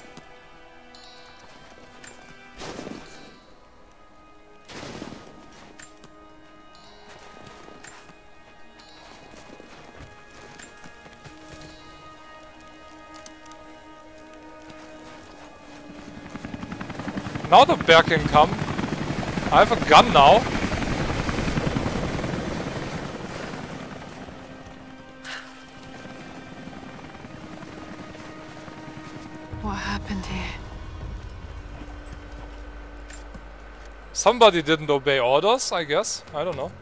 Now the bear can come. I have a gun now. What happened here? Somebody didn't obey orders, I guess. I don't know.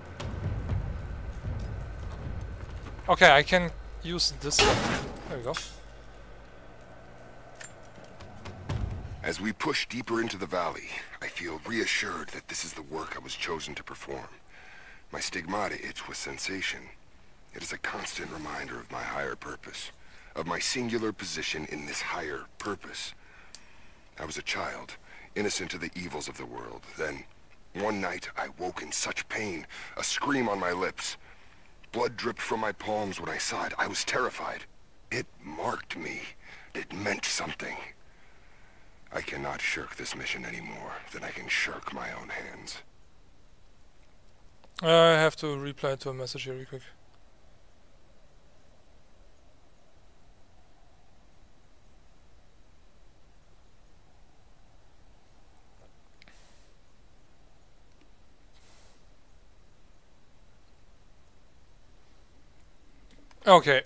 Okay, I can use this one. There we go. As we push deeper into the valley, I feel reassured that this is the work I was chosen to perform. My stigmata itch with sensation. It is a constant reminder of my higher purpose, of my singular position in this higher purpose. I was a child, innocent to the evils of the world. Then, one night, I woke in such pain, a scream on my lips. Blood dripped from my palms when I saw it. I was terrified. It marked me. It meant something. I cannot shirk this mission any more than I can shirk my own hands. Uh, I have to reply to a message here real quick. Okay.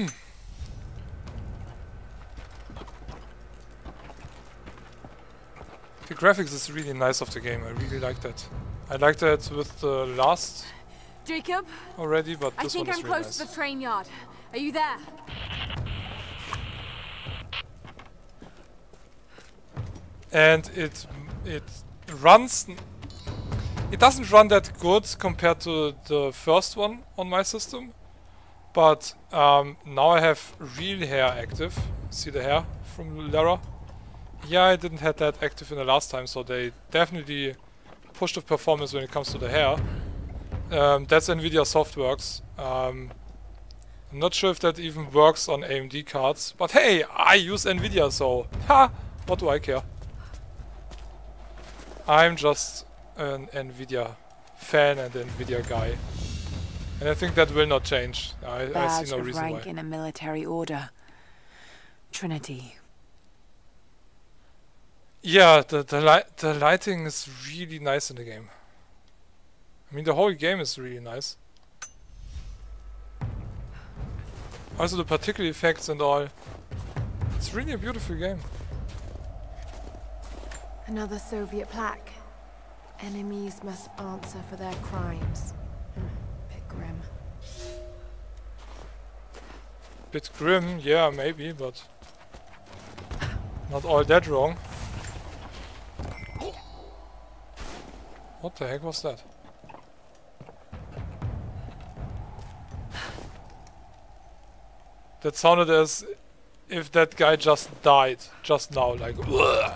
The graphics is really nice of the game. I really like that. I liked that with the last Jacob already, but I this think one is I'm really close nice. to the train yard. Are you there? And it it runs. It doesn't run that good compared to the first one on my system, but um, now I have real hair active. See the hair from Lara? Yeah, I didn't have that active in the last time, so they definitely pushed the performance when it comes to the hair. Um, that's NVIDIA Softworks. Um, I'm not sure if that even works on A M D cards, but hey, I use NVIDIA, so ha! What do I care? I'm just an NVIDIA fan and an NVIDIA guy. And I think that will not change. I, I Badge see no of reason rank why. in a military order. Trinity. Yeah, the the, li the lighting is really nice in the game. I mean, the whole game is really nice. Also the particle effects and all. It's really a beautiful game. Another Soviet plaque. Enemies must answer for their crimes. Hmm, bit grim. Bit grim, yeah, maybe, but not all that wrong. What the heck was that? That sounded as if that guy just died just now, like ugh.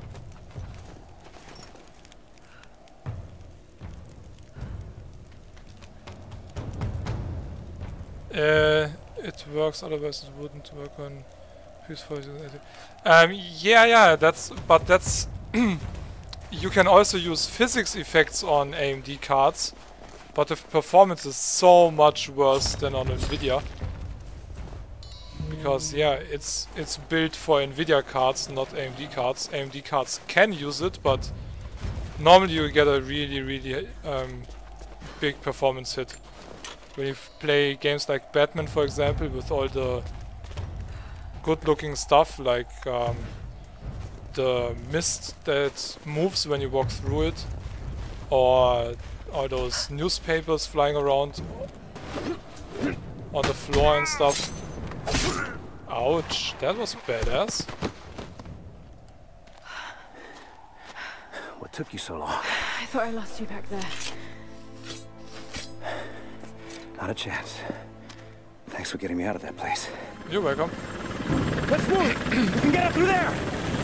Uh, it works, otherwise it wouldn't work on peaceful. Um, yeah, yeah, that's, but that's you can also use physics effects on A M D cards, but the performance is so much worse than on NVIDIA. Because yeah, it's it's built for NVIDIA cards, not A M D cards. A M D cards can use it, but normally you get a really, really um, big performance hit. When you play games like Batman, for example, with all the good-looking stuff, like um, the mist that moves when you walk through it, or all those newspapers flying around on the floor and stuff. Ouch, that was badass. What took you so long? I thought I lost you back there. Not a chance. Thanks for getting me out of that place. You're welcome. Let's move! We can get up through there!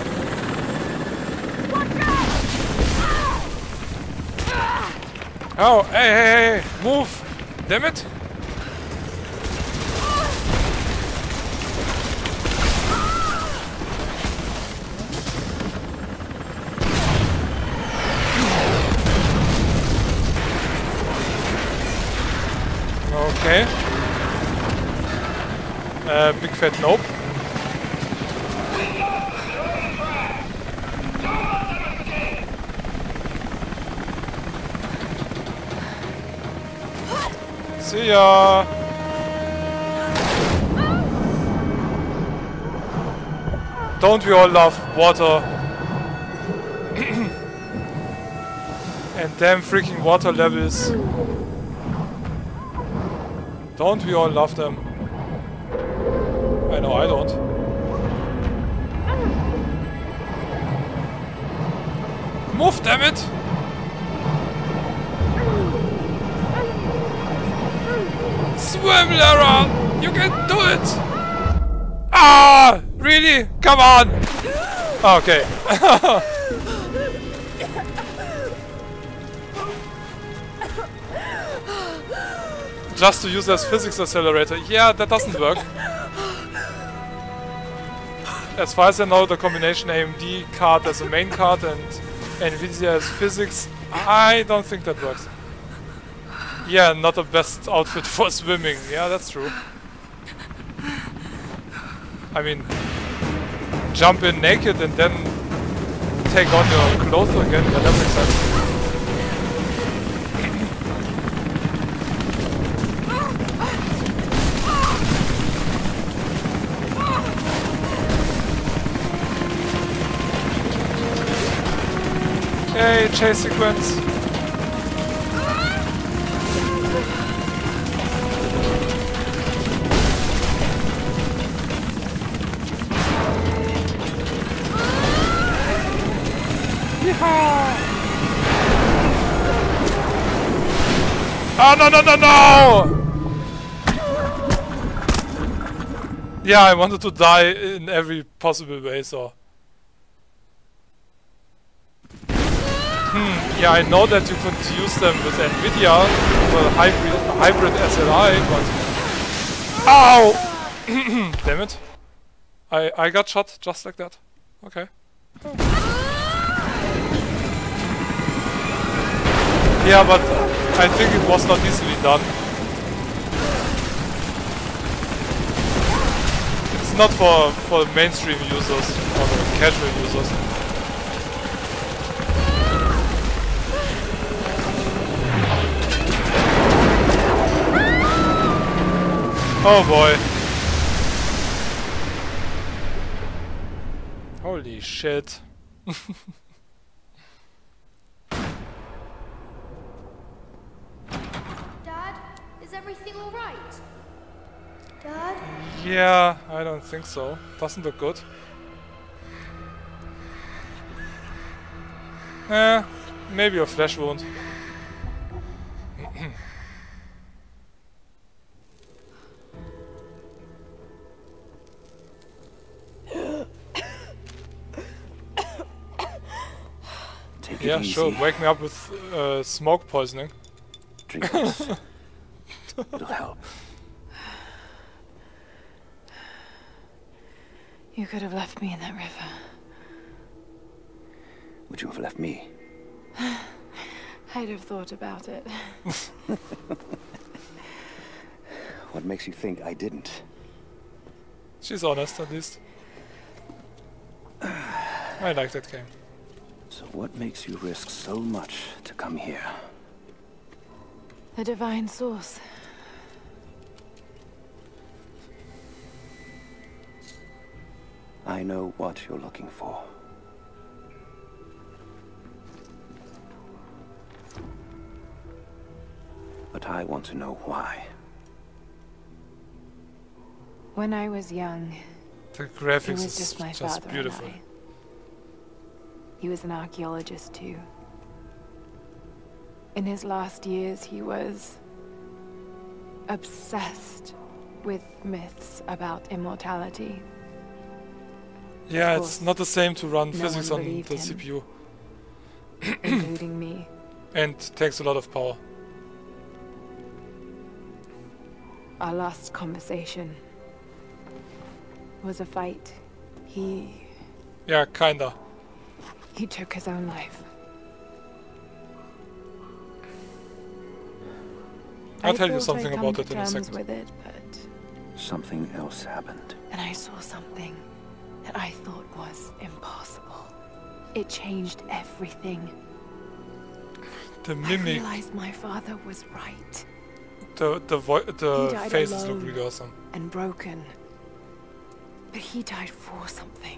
Oh, hey, hey, hey, move! Damn it! Okay. Uh, big fat nope. See ya! Don't we all love water? And damn freaking water levels. Don't we all love them? I know I don't. Move, damn it! Swim, Lara! You can do it! Ah! Really? Come on! Okay. Just to use as physics accelerator. Yeah, that doesn't work. As far as I know, the combination A M D card as a main card and Nvidia as physics, I don't think that works. Yeah, not the best outfit for swimming. Yeah, that's true. I mean, jump in naked and then take on your clothes again. Yeah, that makes sense. Hey, chase sequence. Oh, no, no, no, no! Yeah, I wanted to die in every possible way, so... Hmm, yeah, I know that you could use them with Nvidia for hybrid, hybrid S L I, but... Ow! Damn it. I, I got shot just like that. Okay. Yeah, but I think it was not easily done. It's not for, for mainstream users or the casual users. Oh boy. Holy shit. Dad, is everything all right? Dad? Yeah, I don't think so. Doesn't look good. Eh, maybe a flesh wound. Take yeah, it sure. easy. Wake me up with uh, smoke poisoning. Drink this. It'll help. You could have left me in that river. Would you have left me? I'd have thought about it. What makes you think I didn't? She's honest, at least. I like that game. So what makes you risk so much to come here? The divine source. I know what you're looking for. But I want to know why. When I was young, The he graphics was just is my just father beautiful. and I. He was an archaeologist too. In his last years, he was obsessed with myths about immortality. Yeah, Of it's course, not the same to run no physics one on believed the him. C P U. Including me. And takes a lot of power. Our last conversation was a fight. He... Yeah, kinda. he took his own life. I'll I tell you thought I'd something come about to it in a terms second. with it, but Something else happened. then I saw something that I thought was impossible. It changed everything. The I mimic, realized my father was right the the vo He the died faces look alone. really awesome. and broken. But he died for something.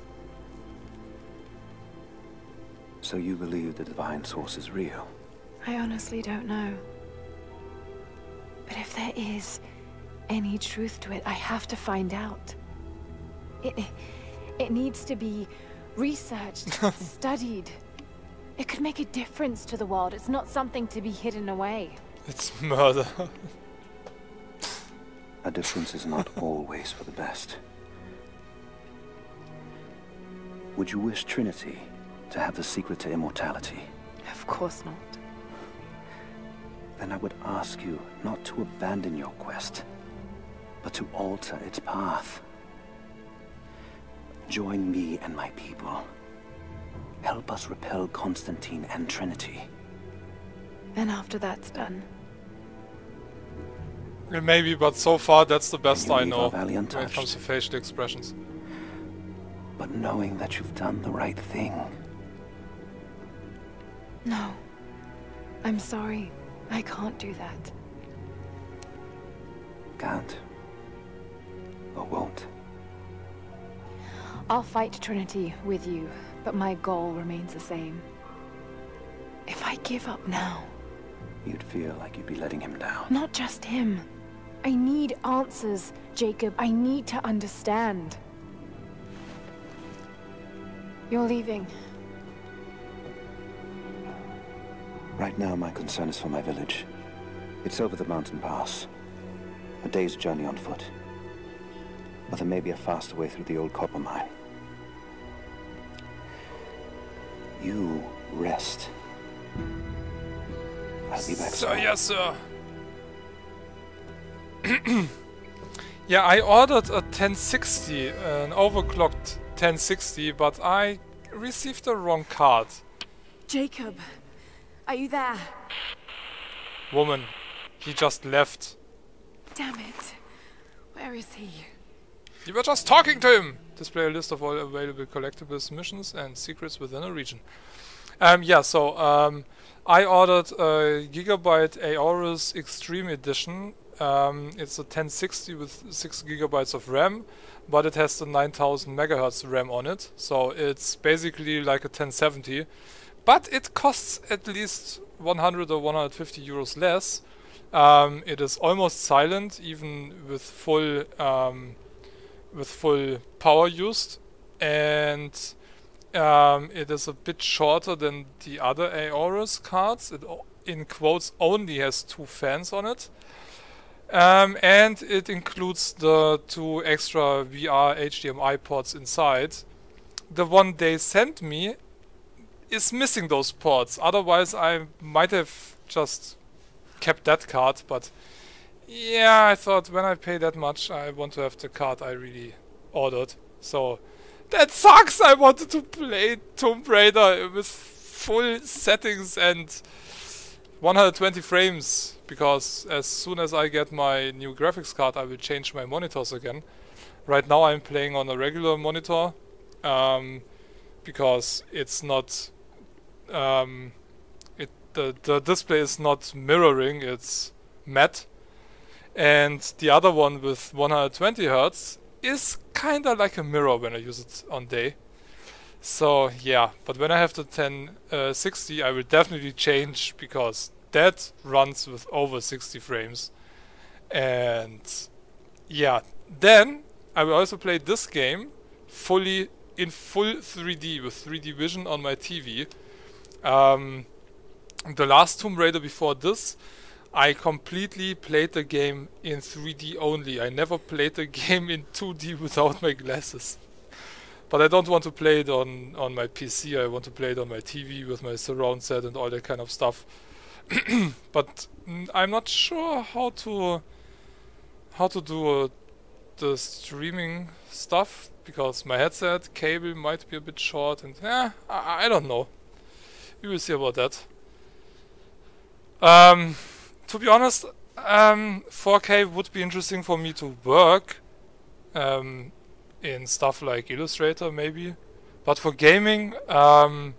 So you believe the divine source is real? I honestly don't know. But if there is any truth to it, I have to find out. It, it needs to be researched, studied. It could make a difference to the world. It's not something to be hidden away. It's murder. A difference is not always for the best. Would you wish Trinity to have the secret to immortality? Of course not. Then I would ask you not to abandon your quest, but to alter its path. Join me and my people. Help us repel Constantine and Trinity. And after that's done, Yeah, maybe, but so far that's the best you I leave know our valley when it untouched. comes to facial expressions. But knowing that you've done the right thing. no. I'm sorry. I can't do that. Can't. Or won't. I'll fight Trinity with you, but my goal remains the same. If I give up now, You'd feel like you'd be letting him down. not just him. I need answers, Jacob. I need to understand. You're leaving. Right now, my concern is for my village. It's over the mountain pass. A day's journey on foot. But there may be a faster way through the old copper mine. You rest. I'll be back So, soon. yes, sir. Yeah, I ordered a ten sixty, an overclocked ten sixty, but I received the wrong card. Jacob, are you there? Woman, he just left. Damn it. Where is he? You were just talking to him! Display a list of all available collectibles, missions, and secrets within a region. Um, yeah, so um, I ordered a Gigabyte Aorus Extreme Edition. Um, it's a ten sixty with six gigabytes of RAM, but it has the nine thousand megahertz RAM on it, so it's basically like a ten seventy. But it costs at least one hundred or one hundred fifty euros less. Um, it is almost silent, even with full um, with full power used, and um, it is a bit shorter than the other Aorus cards. It, o in quotes, only has two fans on it, um, and it includes the two extra V R H D M I ports inside. The one they sent me is missing those ports. Otherwise, I might have just kept that card, but yeah, I thought when I pay that much, I want to have the card I really ordered. So that sucks! I wanted to play Tomb Raider with full settings and one hundred twenty frames, because as soon as I get my new graphics card, I will change my monitors again. Right now I'm playing on a regular monitor, um, because it's not um, it the, the display is not mirroring, it's matte. And the other one with one hundred twenty hertz is kinda like a mirror when I use it on day. So yeah, but when I have the ten sixty, I will definitely change, because that runs with over sixty frames. And yeah, then I will also play this game fully in full three D with three D vision on my T V. Um, the last Tomb Raider before this, I completely played the game in three D only. I never played the game in two D without my glasses. But I don't want to play it on, on my P C, I want to play it on my T V with my surround set and all that kind of stuff. But mm, I'm not sure how to how to do uh, the streaming stuff, because my headset cable might be a bit short, and eh, I, I don't know. We will see about that. Um, to be honest, um, four K would be interesting for me to work um, in stuff like Illustrator maybe, but for gaming, um,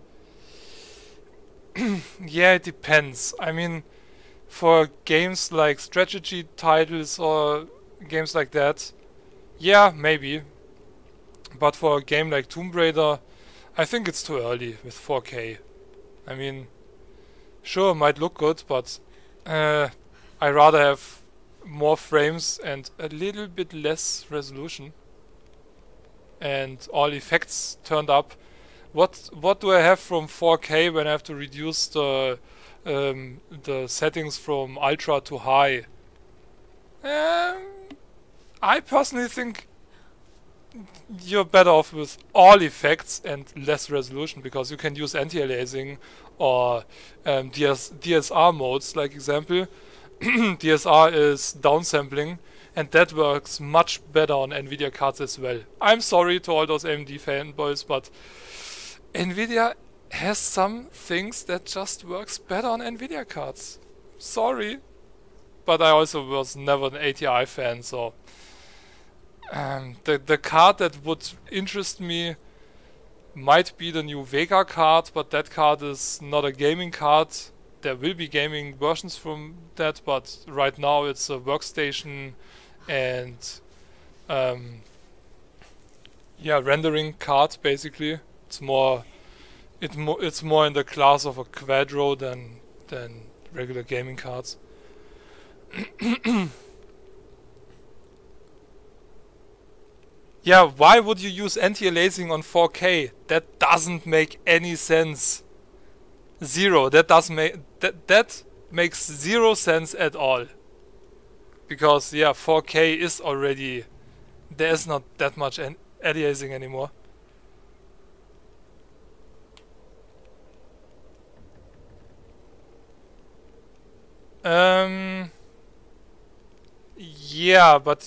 yeah, it depends. I mean, for games like strategy titles or games like that, yeah, maybe. But for a game like Tomb Raider, I think it's too early with four K. I mean, sure, it might look good, but uh, I rather have more frames and a little bit less resolution. And all effects turned up. What what do I have from four K when I have to reduce the um, the settings from ultra to high? Um, I personally think you're better off with all effects and less resolution, because you can use anti-aliasing or um, D S D S R modes. Like example, D S R is downsampling, and that works much better on Nvidia cards as well. I'm sorry to all those A M D fanboys, but Nvidia has some things that just works better on Nvidia cards. Sorry. But I also was never an A T I fan, so um, the the card that would interest me might be the new Vega card, but that card is not a gaming card. There will be gaming versions from that, but right now it's a workstation and um, yeah, rendering card basically. It's more it mo it's more in the class of a Quadro than than regular gaming cards. Yeah, why would you use anti-aliasing on four K? That doesn't make any sense. Zero. That doesn't make that that makes zero sense at all. Because yeah, four K is already, there's not that much anti-aliasing anymore. Um. Yeah, but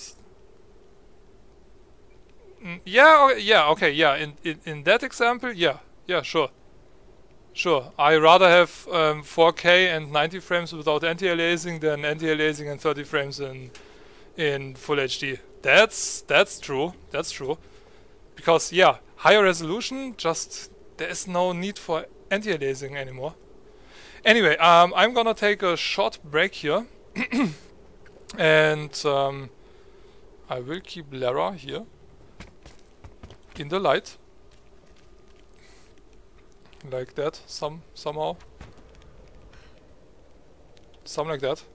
mm, yeah, o- yeah, okay, yeah. In, in in that example, yeah, yeah, sure, sure. I rather have um, four K and ninety frames without anti-aliasing than anti-aliasing and thirty frames in in full H D. That's that's true. That's true. Because yeah, higher resolution. Just there is no need for anti-aliasing anymore. Anyway, um, I'm gonna take a short break here. And um, I will keep Lara here in the light, like that, some somehow, something like that.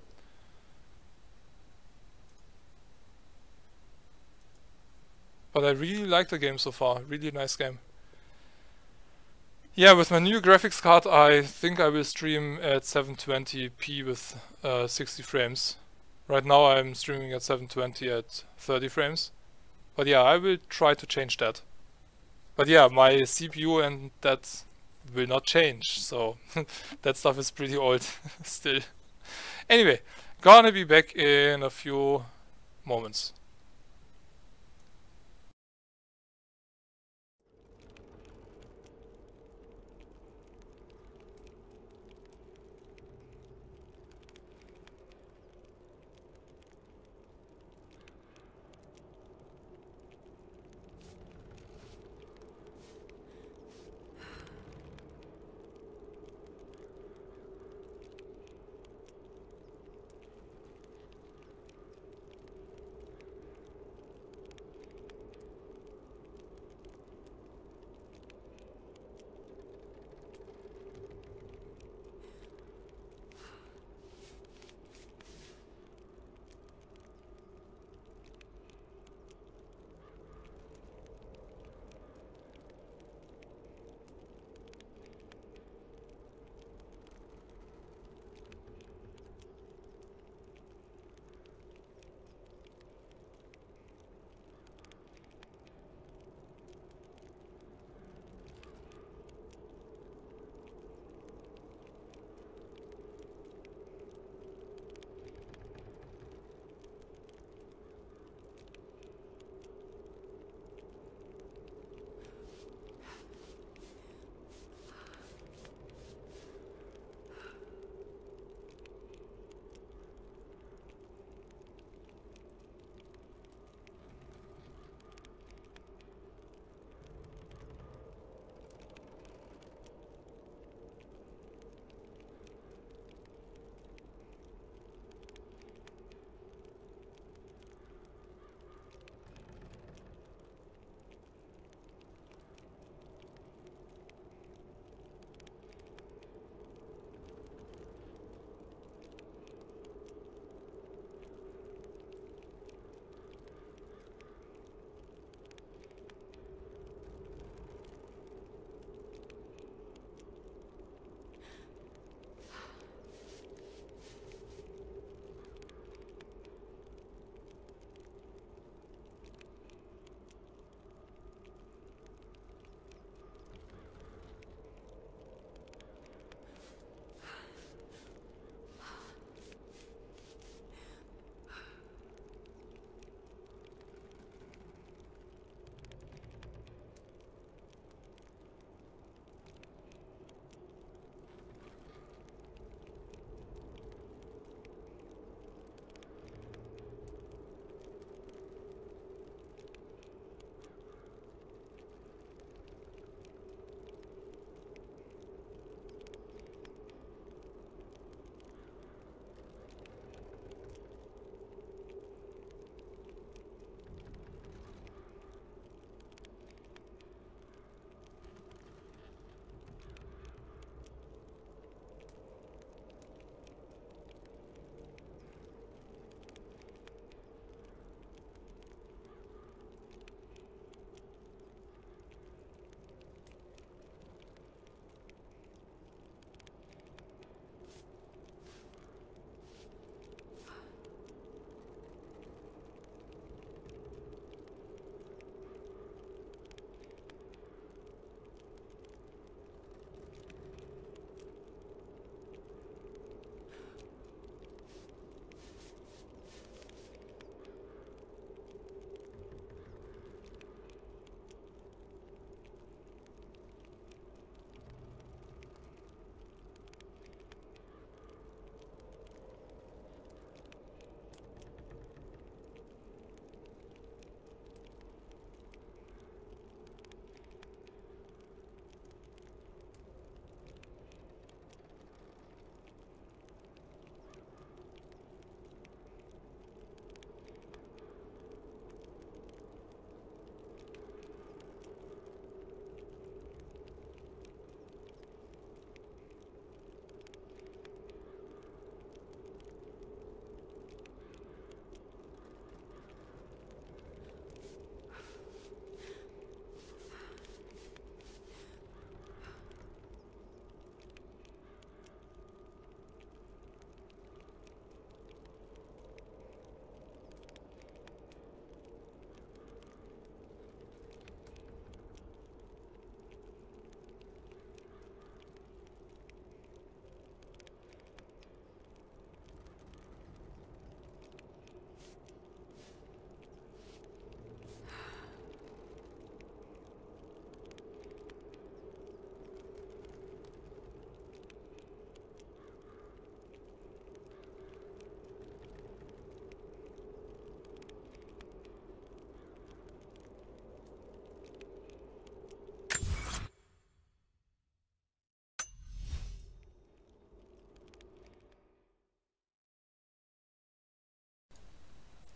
But I really like the game so far. Really nice game. Yeah, with my new graphics card, I think I will stream at seven twenty p with uh, sixty frames. Right now I'm streaming at seven twenty at thirty frames. But yeah, I will try to change that. But yeah, my C P U and that will not change, so that stuff is pretty old still. Anyway, gonna be back in a few moments.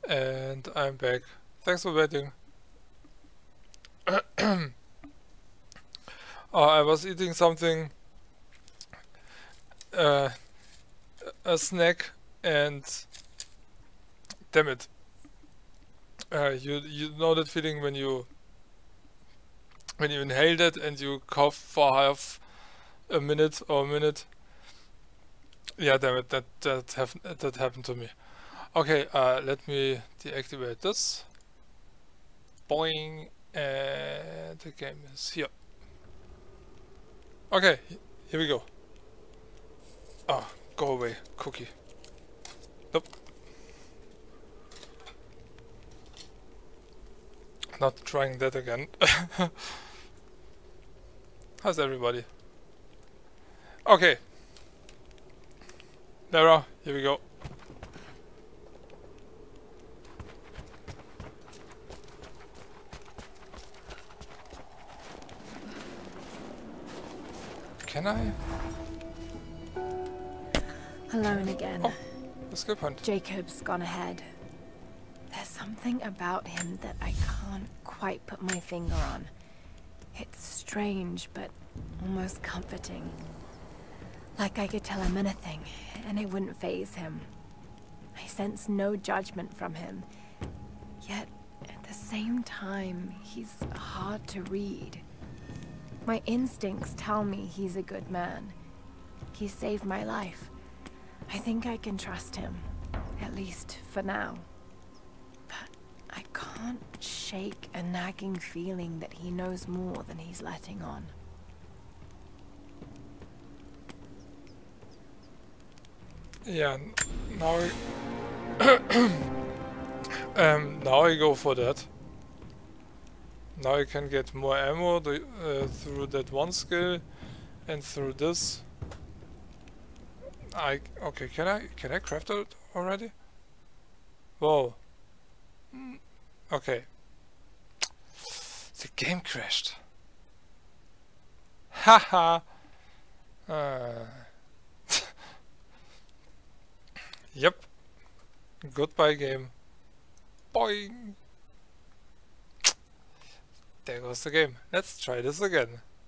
And I'm back. Thanks for waiting. uh, I was eating something, uh, a snack, and damn it. Uh, you you know that feeling when you when you inhale it and you cough for half a minute or a minute. Yeah, damn it, that that have that happened to me. Okay, uh, let me deactivate this. Boing, and the game is here. Okay, here we go. Oh, go away, cookie. Nope. Not trying that again. How's everybody? Okay. Lara, here we go. Can I? Alone again. Oh, the skip hunt. Jacob's gone ahead. There's something about him that I can't quite put my finger on. It's strange, but almost comforting. Like I could tell him anything, and it wouldn't faze him. I sense no judgment from him. Yet, at the same time, he's hard to read. My instincts tell me he's a good man. He saved my life. I think I can trust him, at least for now. But I can't shake a nagging feeling that he knows more than he's letting on. Yeah, now I um, now I go for that. Now I can get more ammo the, uh, through that one skill, and through this. I okay. Can I can I craft it already? Whoa. Mm, okay. The game crashed. Haha. uh. Yep. Goodbye game. Boing. There goes the game. Let's try this again.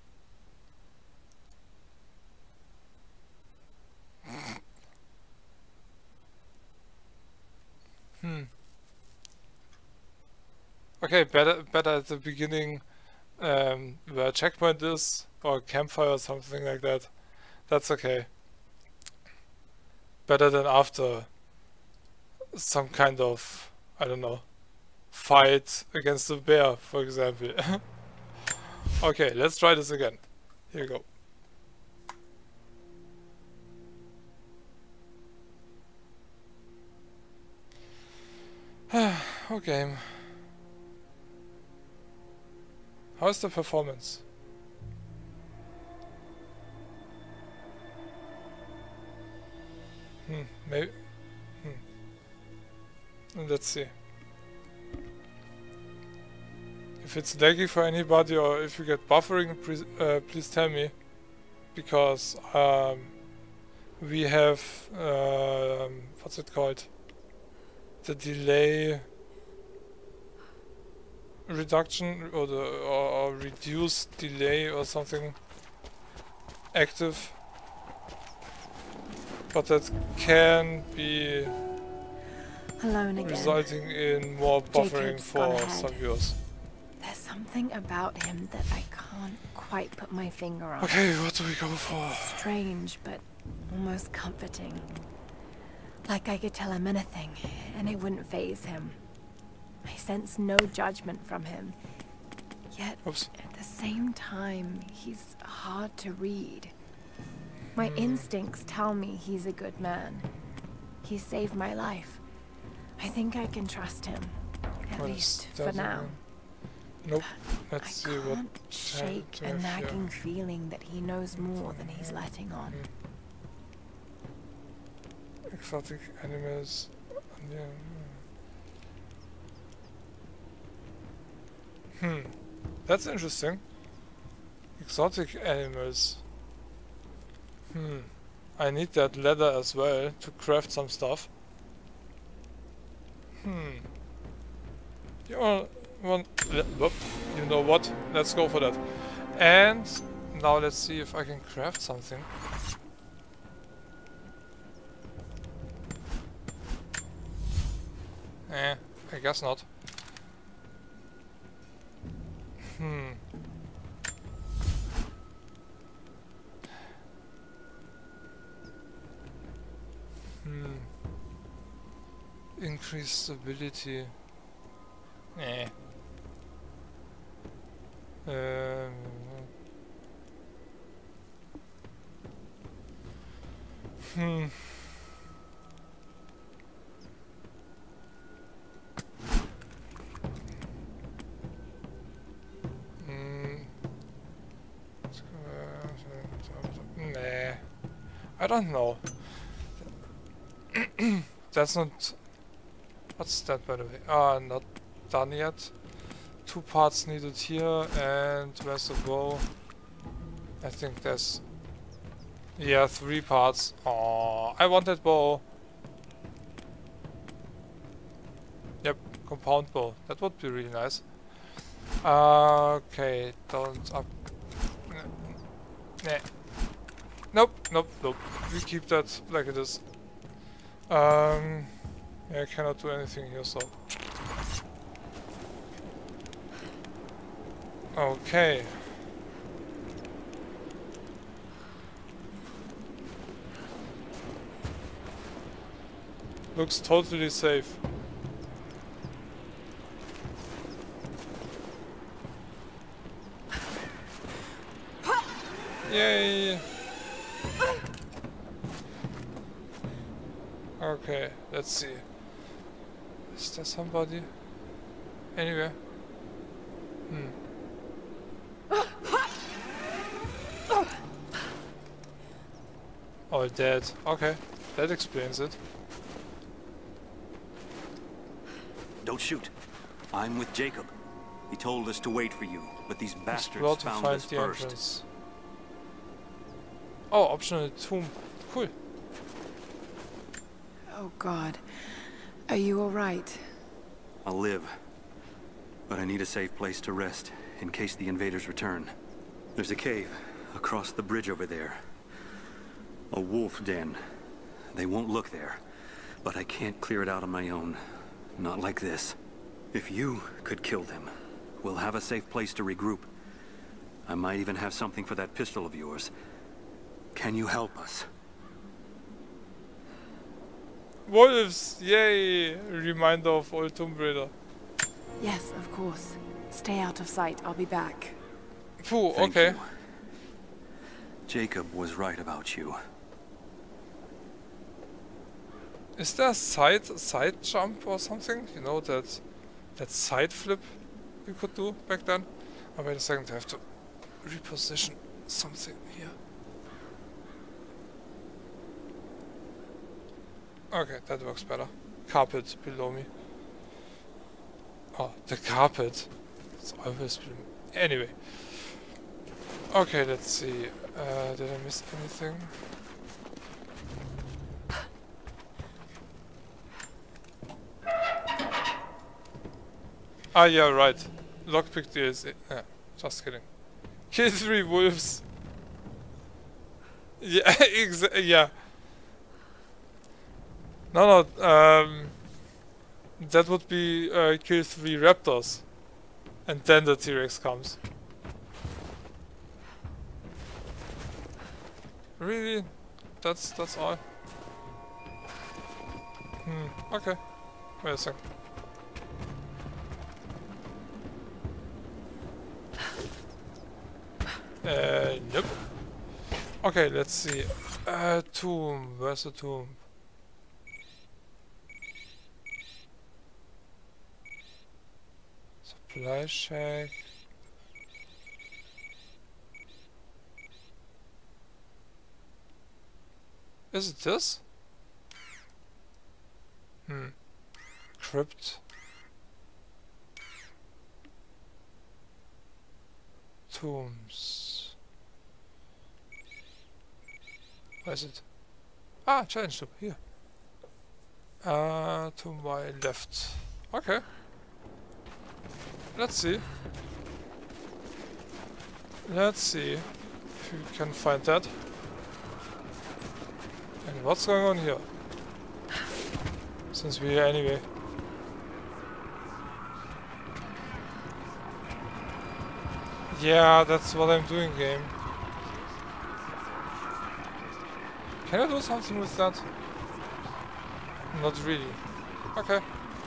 Hmm. Okay, better better at the beginning, um, where a checkpoint is, or a campfire or something like that. That's okay. Better than after some kind of, I don't know, fight against a bear, for example. Okay, let's try this again. Here we go. Okay. How's the performance? Hmm, maybe. Hmm. Let's see. If it's laggy for anybody or if you get buffering, please, uh, please tell me. Because um, we have, um, what's it called? The delay reduction or the or, or reduced delay or something active. But that can be Alone again. resulting in more buffering Jacob's gone for ahead. some viewers. There's something about him that I can't quite put my finger on. Okay, what do we go for? It's strange, but almost comforting. Like I could tell him anything, and it wouldn't faze him. I sense no judgment from him. Yet, Oops. at the same time, he's hard to read. My Hmm. instincts tell me he's a good man. He saved my life. I think I can trust him, at What least is for that now. again? Nope. I Let's see what can't shake to a have here. nagging feeling that he knows more than he's letting on. Exotic animals. Yeah. Hmm. That's interesting. Exotic animals. Hmm. I need that leather as well to craft some stuff. Hmm. You want, want, you know what? Let's go for that. And now let's see if I can craft something. Eh, I guess not. Hmm. Hmm. Increased stability. Eh. Um. Hmm. Hmm. Nah. I don't know. That's not... What's that, by the way? Ah, not done yet. Two parts needed here, and where's the bow? I think there's... Yeah, three parts. Oh, I want that bow. Yep, compound bow. That would be really nice. Uh, okay, don't up... Nah. Nope, nope, nope. We keep that like it is. Um, yeah, I cannot do anything here, so... Okay. Looks totally safe. Yay! Okay, let's see. Is there somebody? Anywhere? Hmm. Oh, dead. Okay, that explains it. Don't shoot. I'm with Jacob. He told us to wait for you, but these bastards Explore to found find us the first. entrance. Oh, optional tomb. Cool. Oh God. Are you alright? I'll live. But I need a safe place to rest, in case the invaders return. There's a cave across the bridge over there. A wolf den. They won't look there, but I can't clear it out on my own. Not like this. If you could kill them, we'll have a safe place to regroup. I might even have something for that pistol of yours. Can you help us? Wolves! Yay! Reminder of old Tomb Raider. Yes, of course. Stay out of sight. I'll be back. Phew, Thank okay. you. Jacob was right about you. Is there a side side jump or something? You know that that side flip you could do back then? Oh, wait a second, I have to reposition something here. Okay, that works better. Carpet below me. Oh, the carpet. It's always been... Anyway. Okay, let's see. Uh, did I miss anything? Ah, yeah, right. Lockpick D L C. Yeah, just kidding. Kill three wolves. Yeah, exa yeah. No, no, um... that would be uh, kill three raptors. And then the T-Rex comes. Really? That's, that's all? Hmm, okay. Wait a second. Uh, nope. Okay, let's see. Uh, tomb. Where's the tomb? Supply shack. Is it this? Hmm. Crypt. Tombs. Where is it? Ah, challenge tomb, here. Uh, to my left. Okay. Let's see. Let's see if we can find that. And what's going on here? Since we're here anyway. Yeah, that's what I'm doing, game. Can I do something with that? Not really. Okay.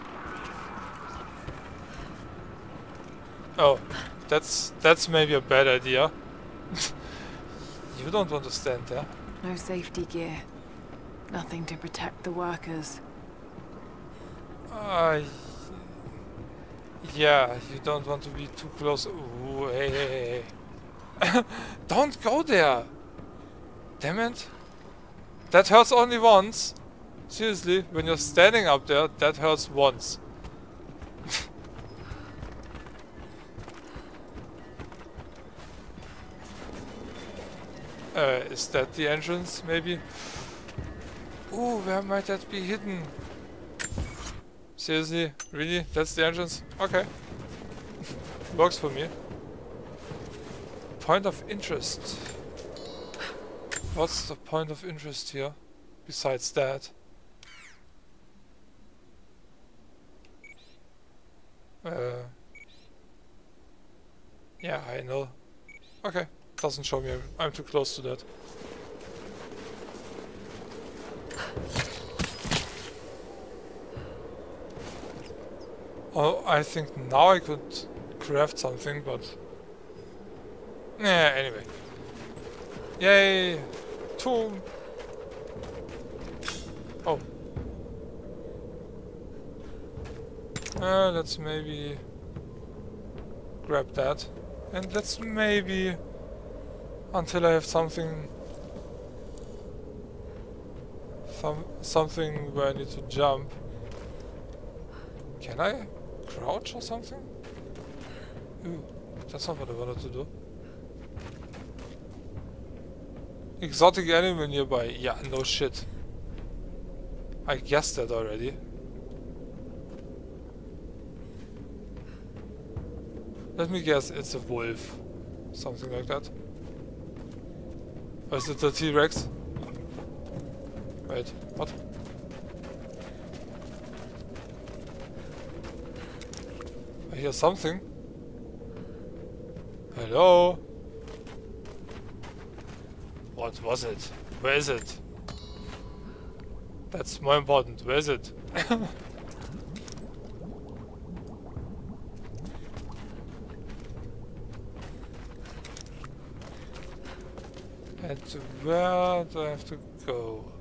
Oh, that's that's maybe a bad idea. You don't want to stand there. No safety gear. Nothing to protect the workers. Uh, yeah, you don't want to be too close. Ooh, hey, hey, hey. Don't go there! Damn it. That hurts only once. Seriously, when you're standing up there, that hurts once. uh, is that the entrance, maybe? Ooh, where might that be hidden? Seriously? Really? That's the entrance? Okay. Works for me. Point of interest. What's the point of interest here? Besides that? Uh, yeah, I know. Okay, doesn't show me. I'm too close to that. Oh, I think now I could craft something, but yeah. Anyway, yay, tomb. Oh. Uh, let's maybe grab that, and let's maybe, until I have something, some something where I need to jump. Can I crouch or something? Ooh, that's not what I wanted to do. Exotic animal nearby. Yeah, no shit. I guessed that already. Let me guess, it's a wolf. Something like that. Or is it the T-Rex? Wait, what? I hear something. Hello? What was it? Where is it? That's more important. Where is it? And where do I have to go?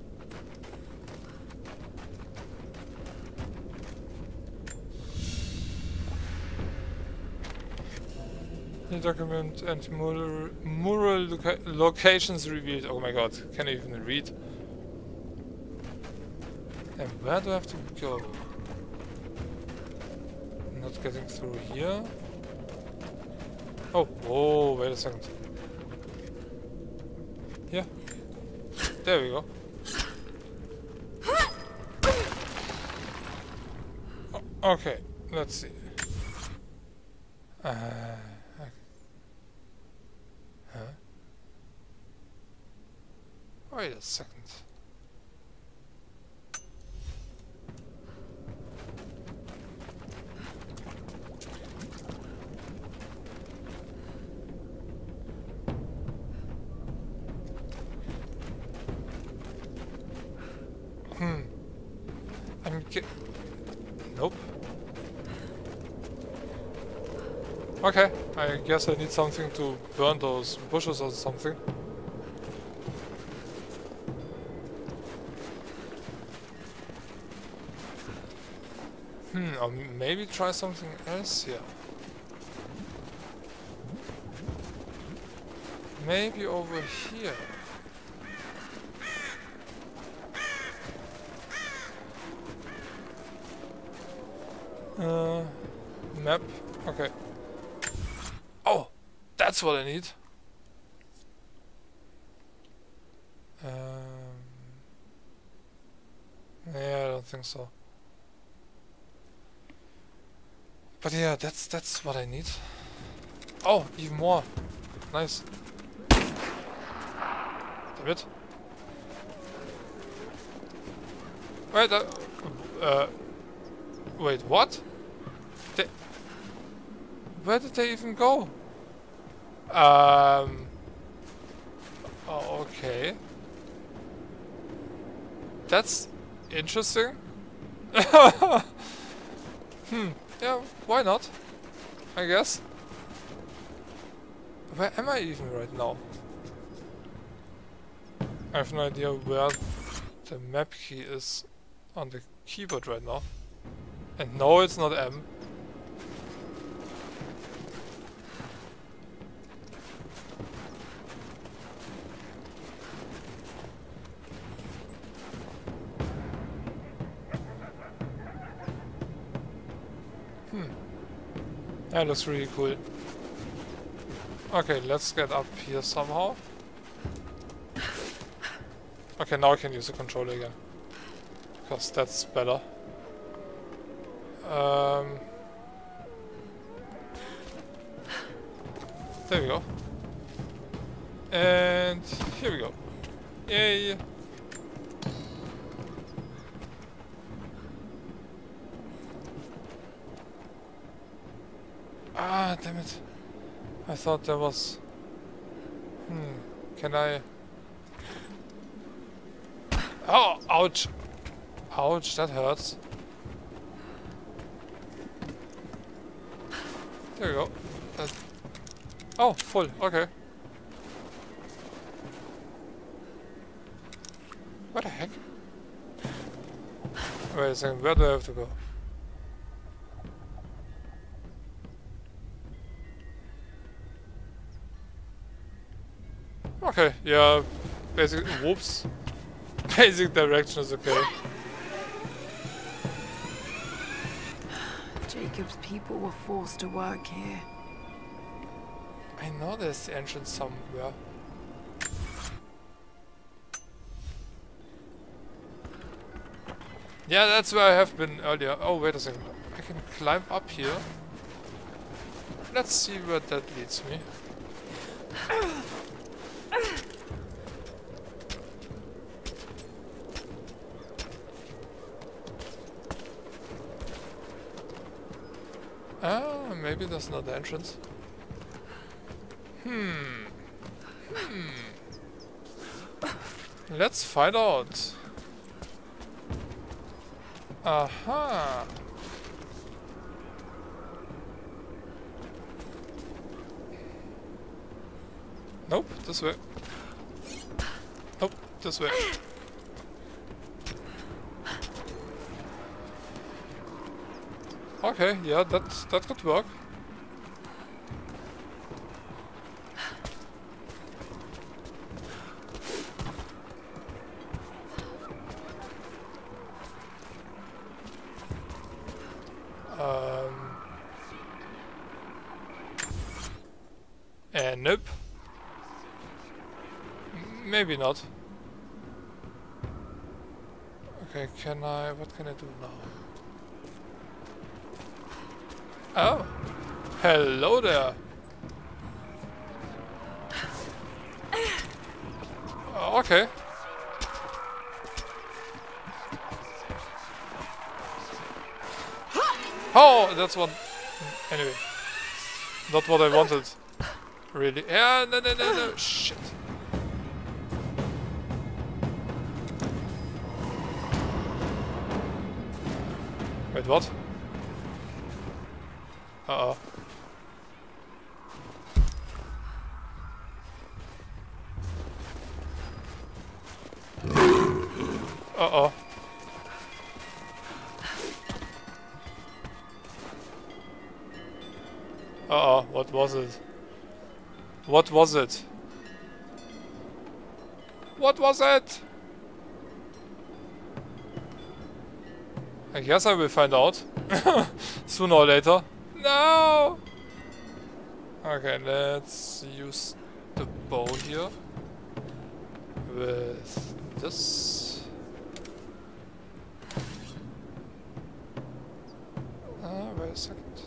New document and mural, mural loca locations revealed. Oh my god, can I even read? And where do I have to go? Not getting through here. Oh, oh, wait a second. Yeah. There we go. O okay, let's see. Uh, huh? Wait a second. Hmm. I'm get. Nope. Okay, I guess I need something to burn those bushes or something. Hmm, or maybe try something else here. Maybe over here. Uh, map. Okay. Oh, that's what I need. Um. Uh, Yeah, I don't think so. But yeah, that's that's what I need. Oh, even more. Nice. Damn it. Wait, uh, uh wait, what? They, where did they even go? Um. Oh, okay. That's interesting. Hmm. Yeah, why not? I guess. Where am I even right now? I have no idea where the map key is on the keyboard right now. And no, it's not M. Hmm. That looks really cool. Okay, let's get up here somehow. Okay, now I can use the controller again. Because that's better. Um, there we go. And here we go. Yay! Ah, damn it. I thought there was... Hmm, can I... Oh, ouch! Ouch, that hurts. There we go. That... Oh, full, okay. What the heck? Wait a second, where do I have to go? Okay, yeah, basic, whoops. Basic direction is okay. Jacob's people were forced to work here. I know there's the entrance somewhere. Yeah, that's where I have been earlier. Oh, wait a second. I can climb up here. Let's see where that leads me. Ah, maybe there's another entrance. Hmm. Hmm. Let's find out. Aha. Nope, this way. Nope, this way. Okay, yeah, that that could work. Um, and nope. M- maybe not. Okay, can I? What can I do now? Oh, hello there. Uh, okay. Oh, that's what. Anyway, not what I wanted. Really? Yeah, no, no, no, no. Shit. Wait, what? Uh-oh. Uh-oh. Uh-oh, what was it? What was it? What was it? I guess I will find out. Sooner or later. No! Okay, let's use the bow here. With this. a second.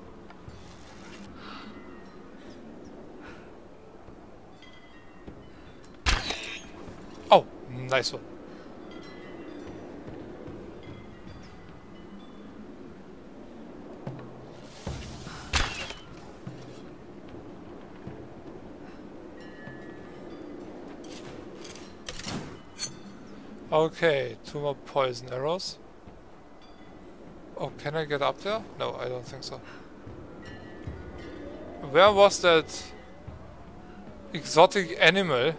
Oh, nice one. Okay, two more poison arrows. Oh, can I get up there? No, I don't think so. Where was that exotic animal?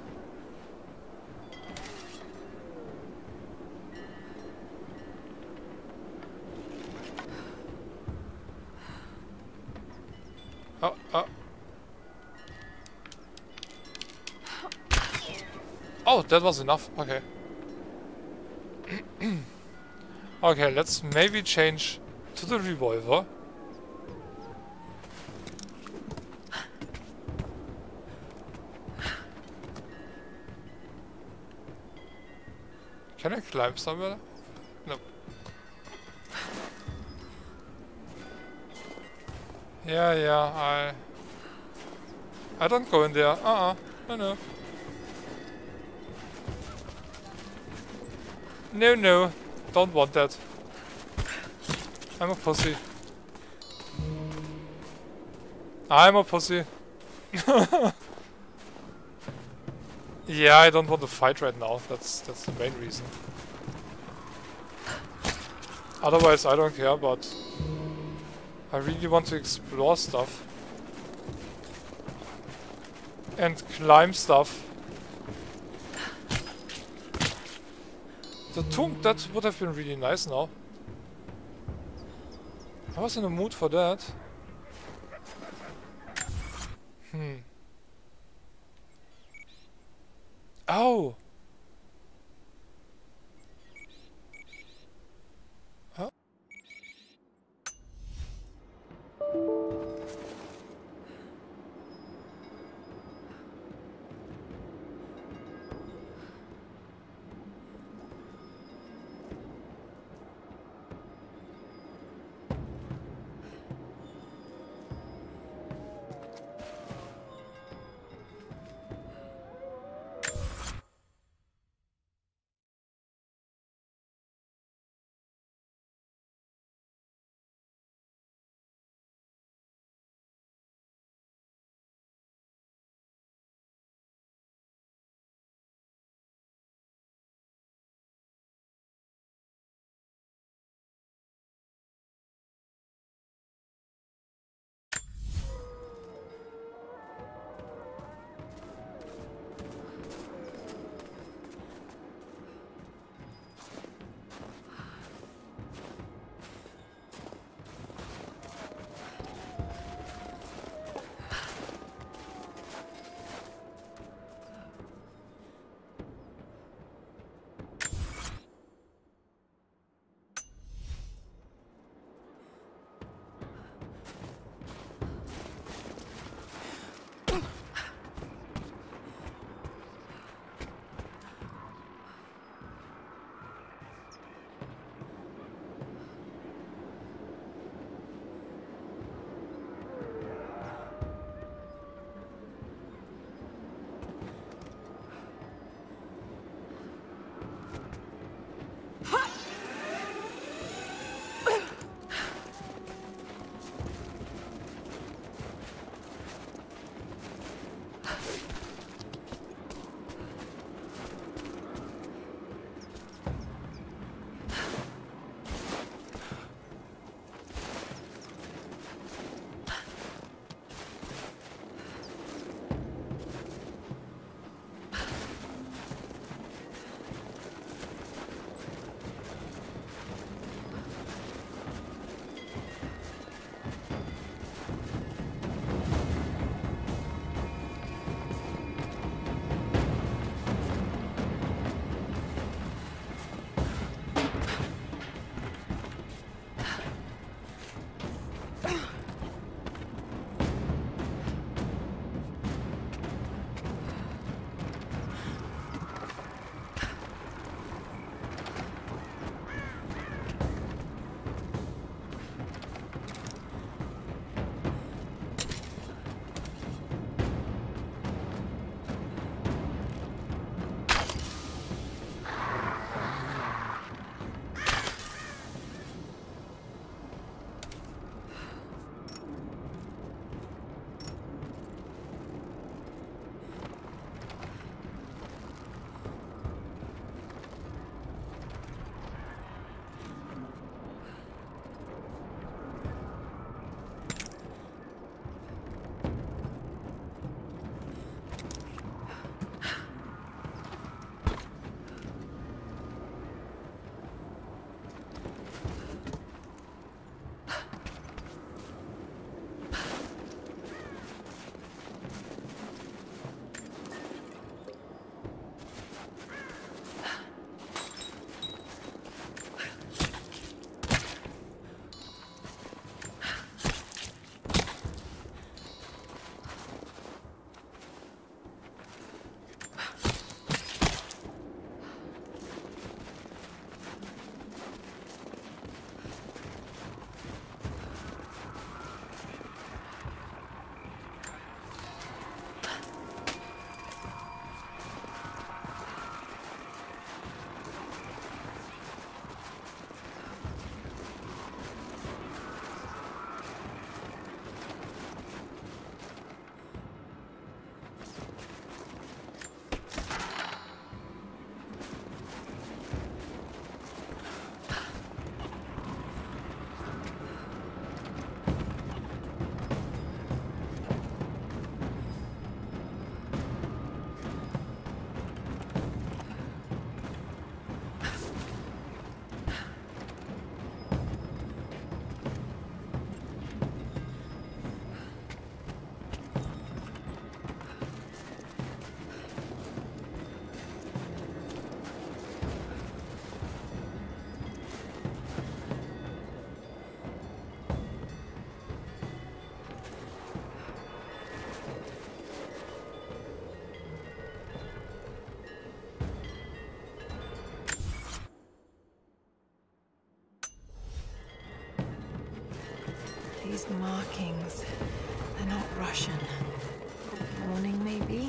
Oh, oh. Oh, that was enough. Okay. Okay, let's maybe change to the revolver. Can I climb somewhere? No. Yeah, yeah, I... I don't go in there. Uh-uh. No, no. No, no. Don't want that. I'm a pussy. I'm a pussy. Yeah, I don't want to fight right now. That's that's the main reason. Otherwise, I don't care, but I really want to explore stuff and climb stuff. The tomb, that would have been really nice now. I was in the mood for that. Hmm. Oh! Huh? These markings, they're not Russian. A warning, maybe?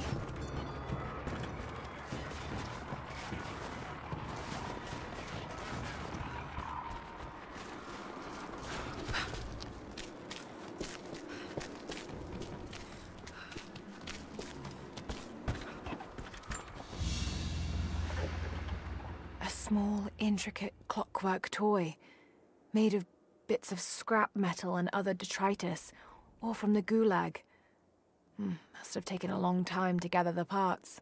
A small, intricate clockwork toy, made of bits of scrap metal and other detritus, all from the Gulag. Hmm, must have taken a long time to gather the parts.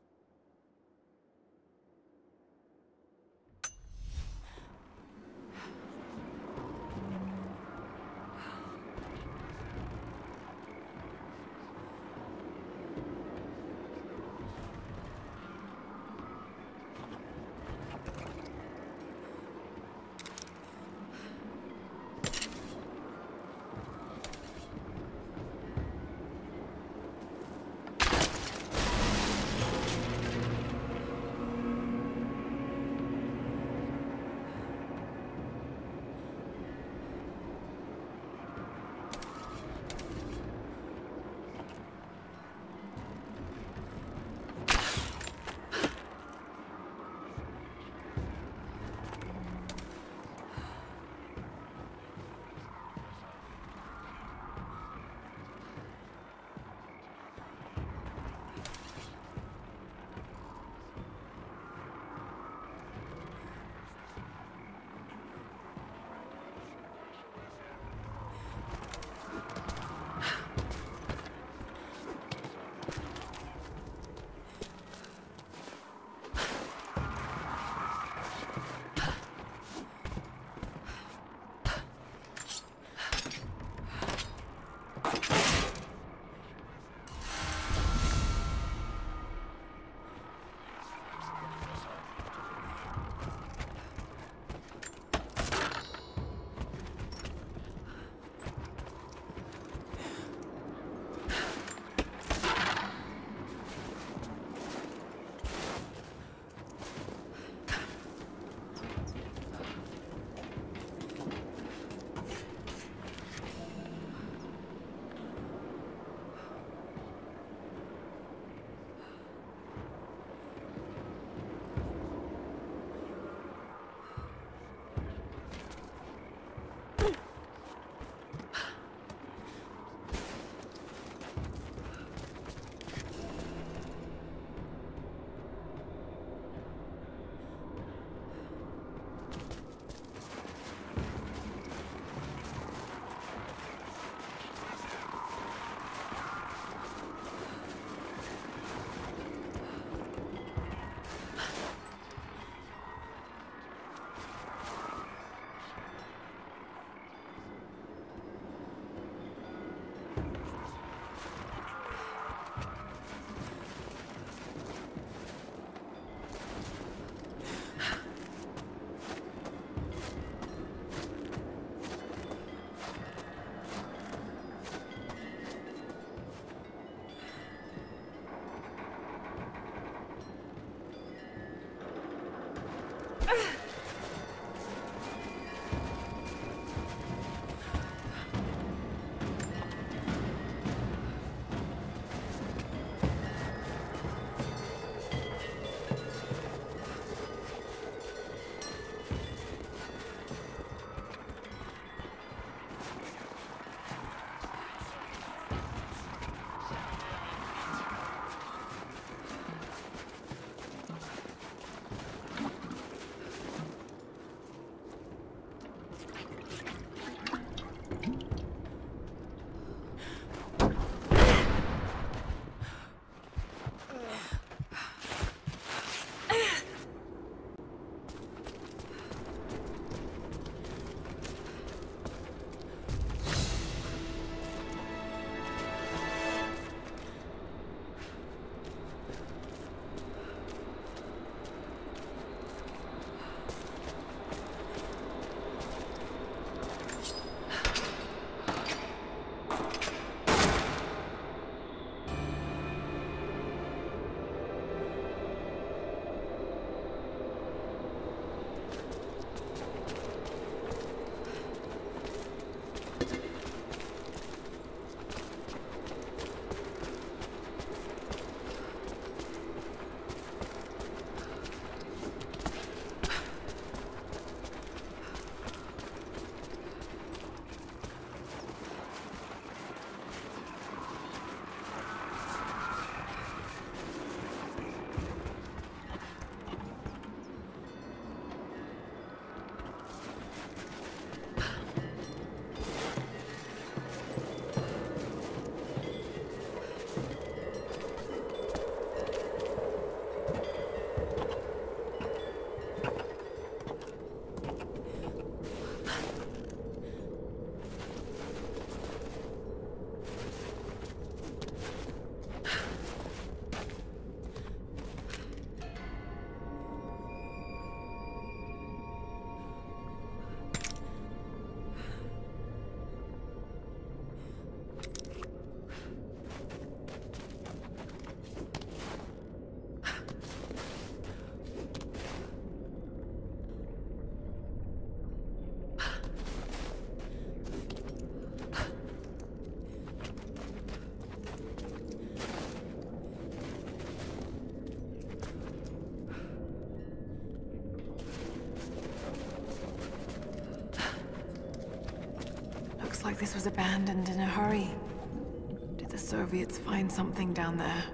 this was abandoned in a hurry. Did the Soviets find something down there?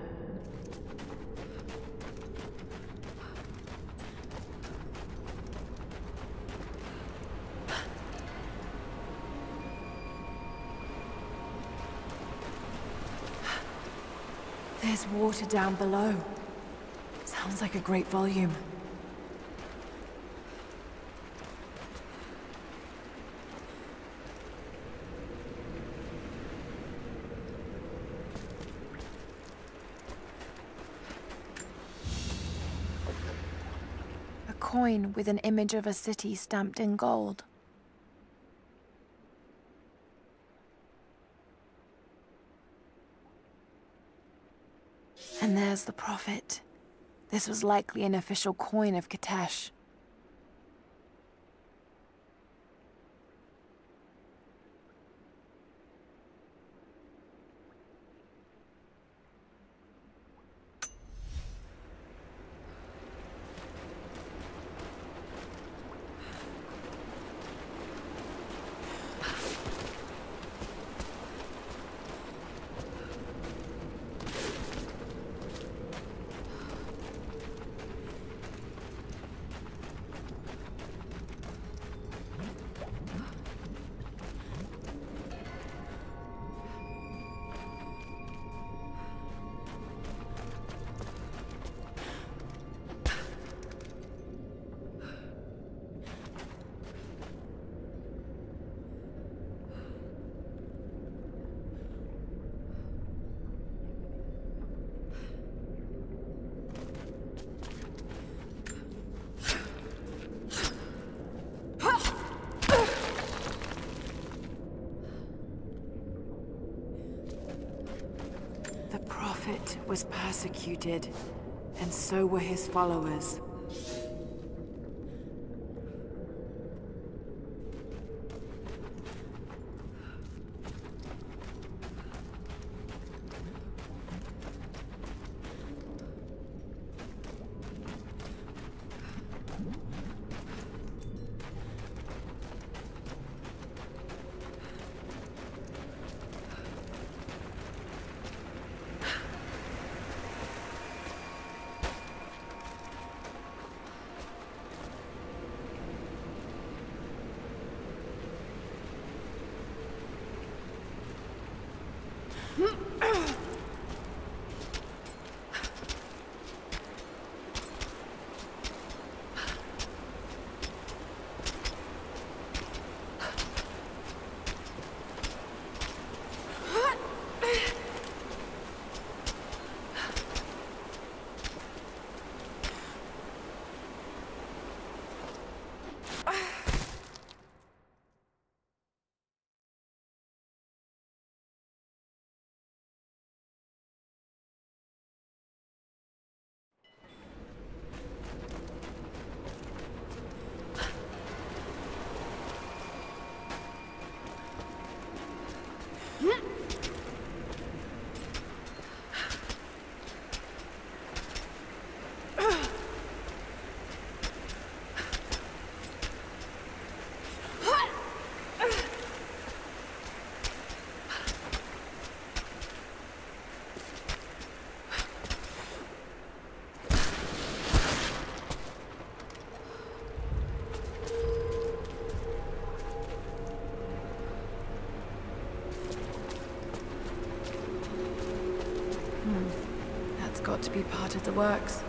There's water down below. Sounds like a great volume. A coin with an image of a city stamped in gold. And there's the Prophet. This was likely an official coin of Kitezh. The Prophet was persecuted, and so were his followers. Got to be part of the works.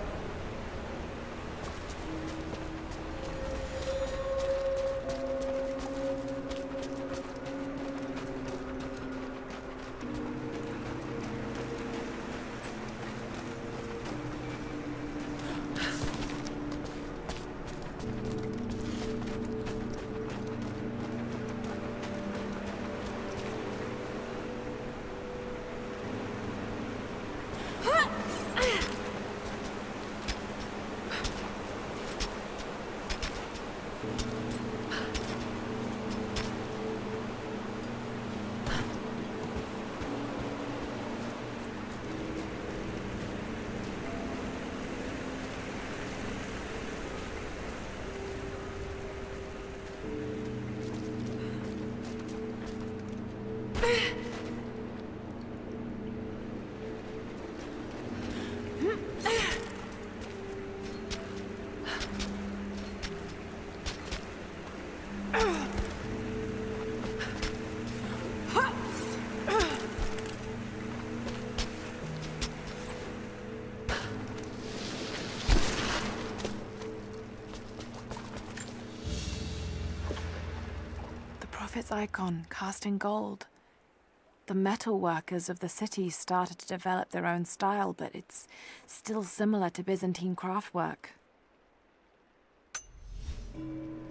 This icon, cast in gold. The metal workers of the city started to develop their own style, but it's still similar to Byzantine craftwork.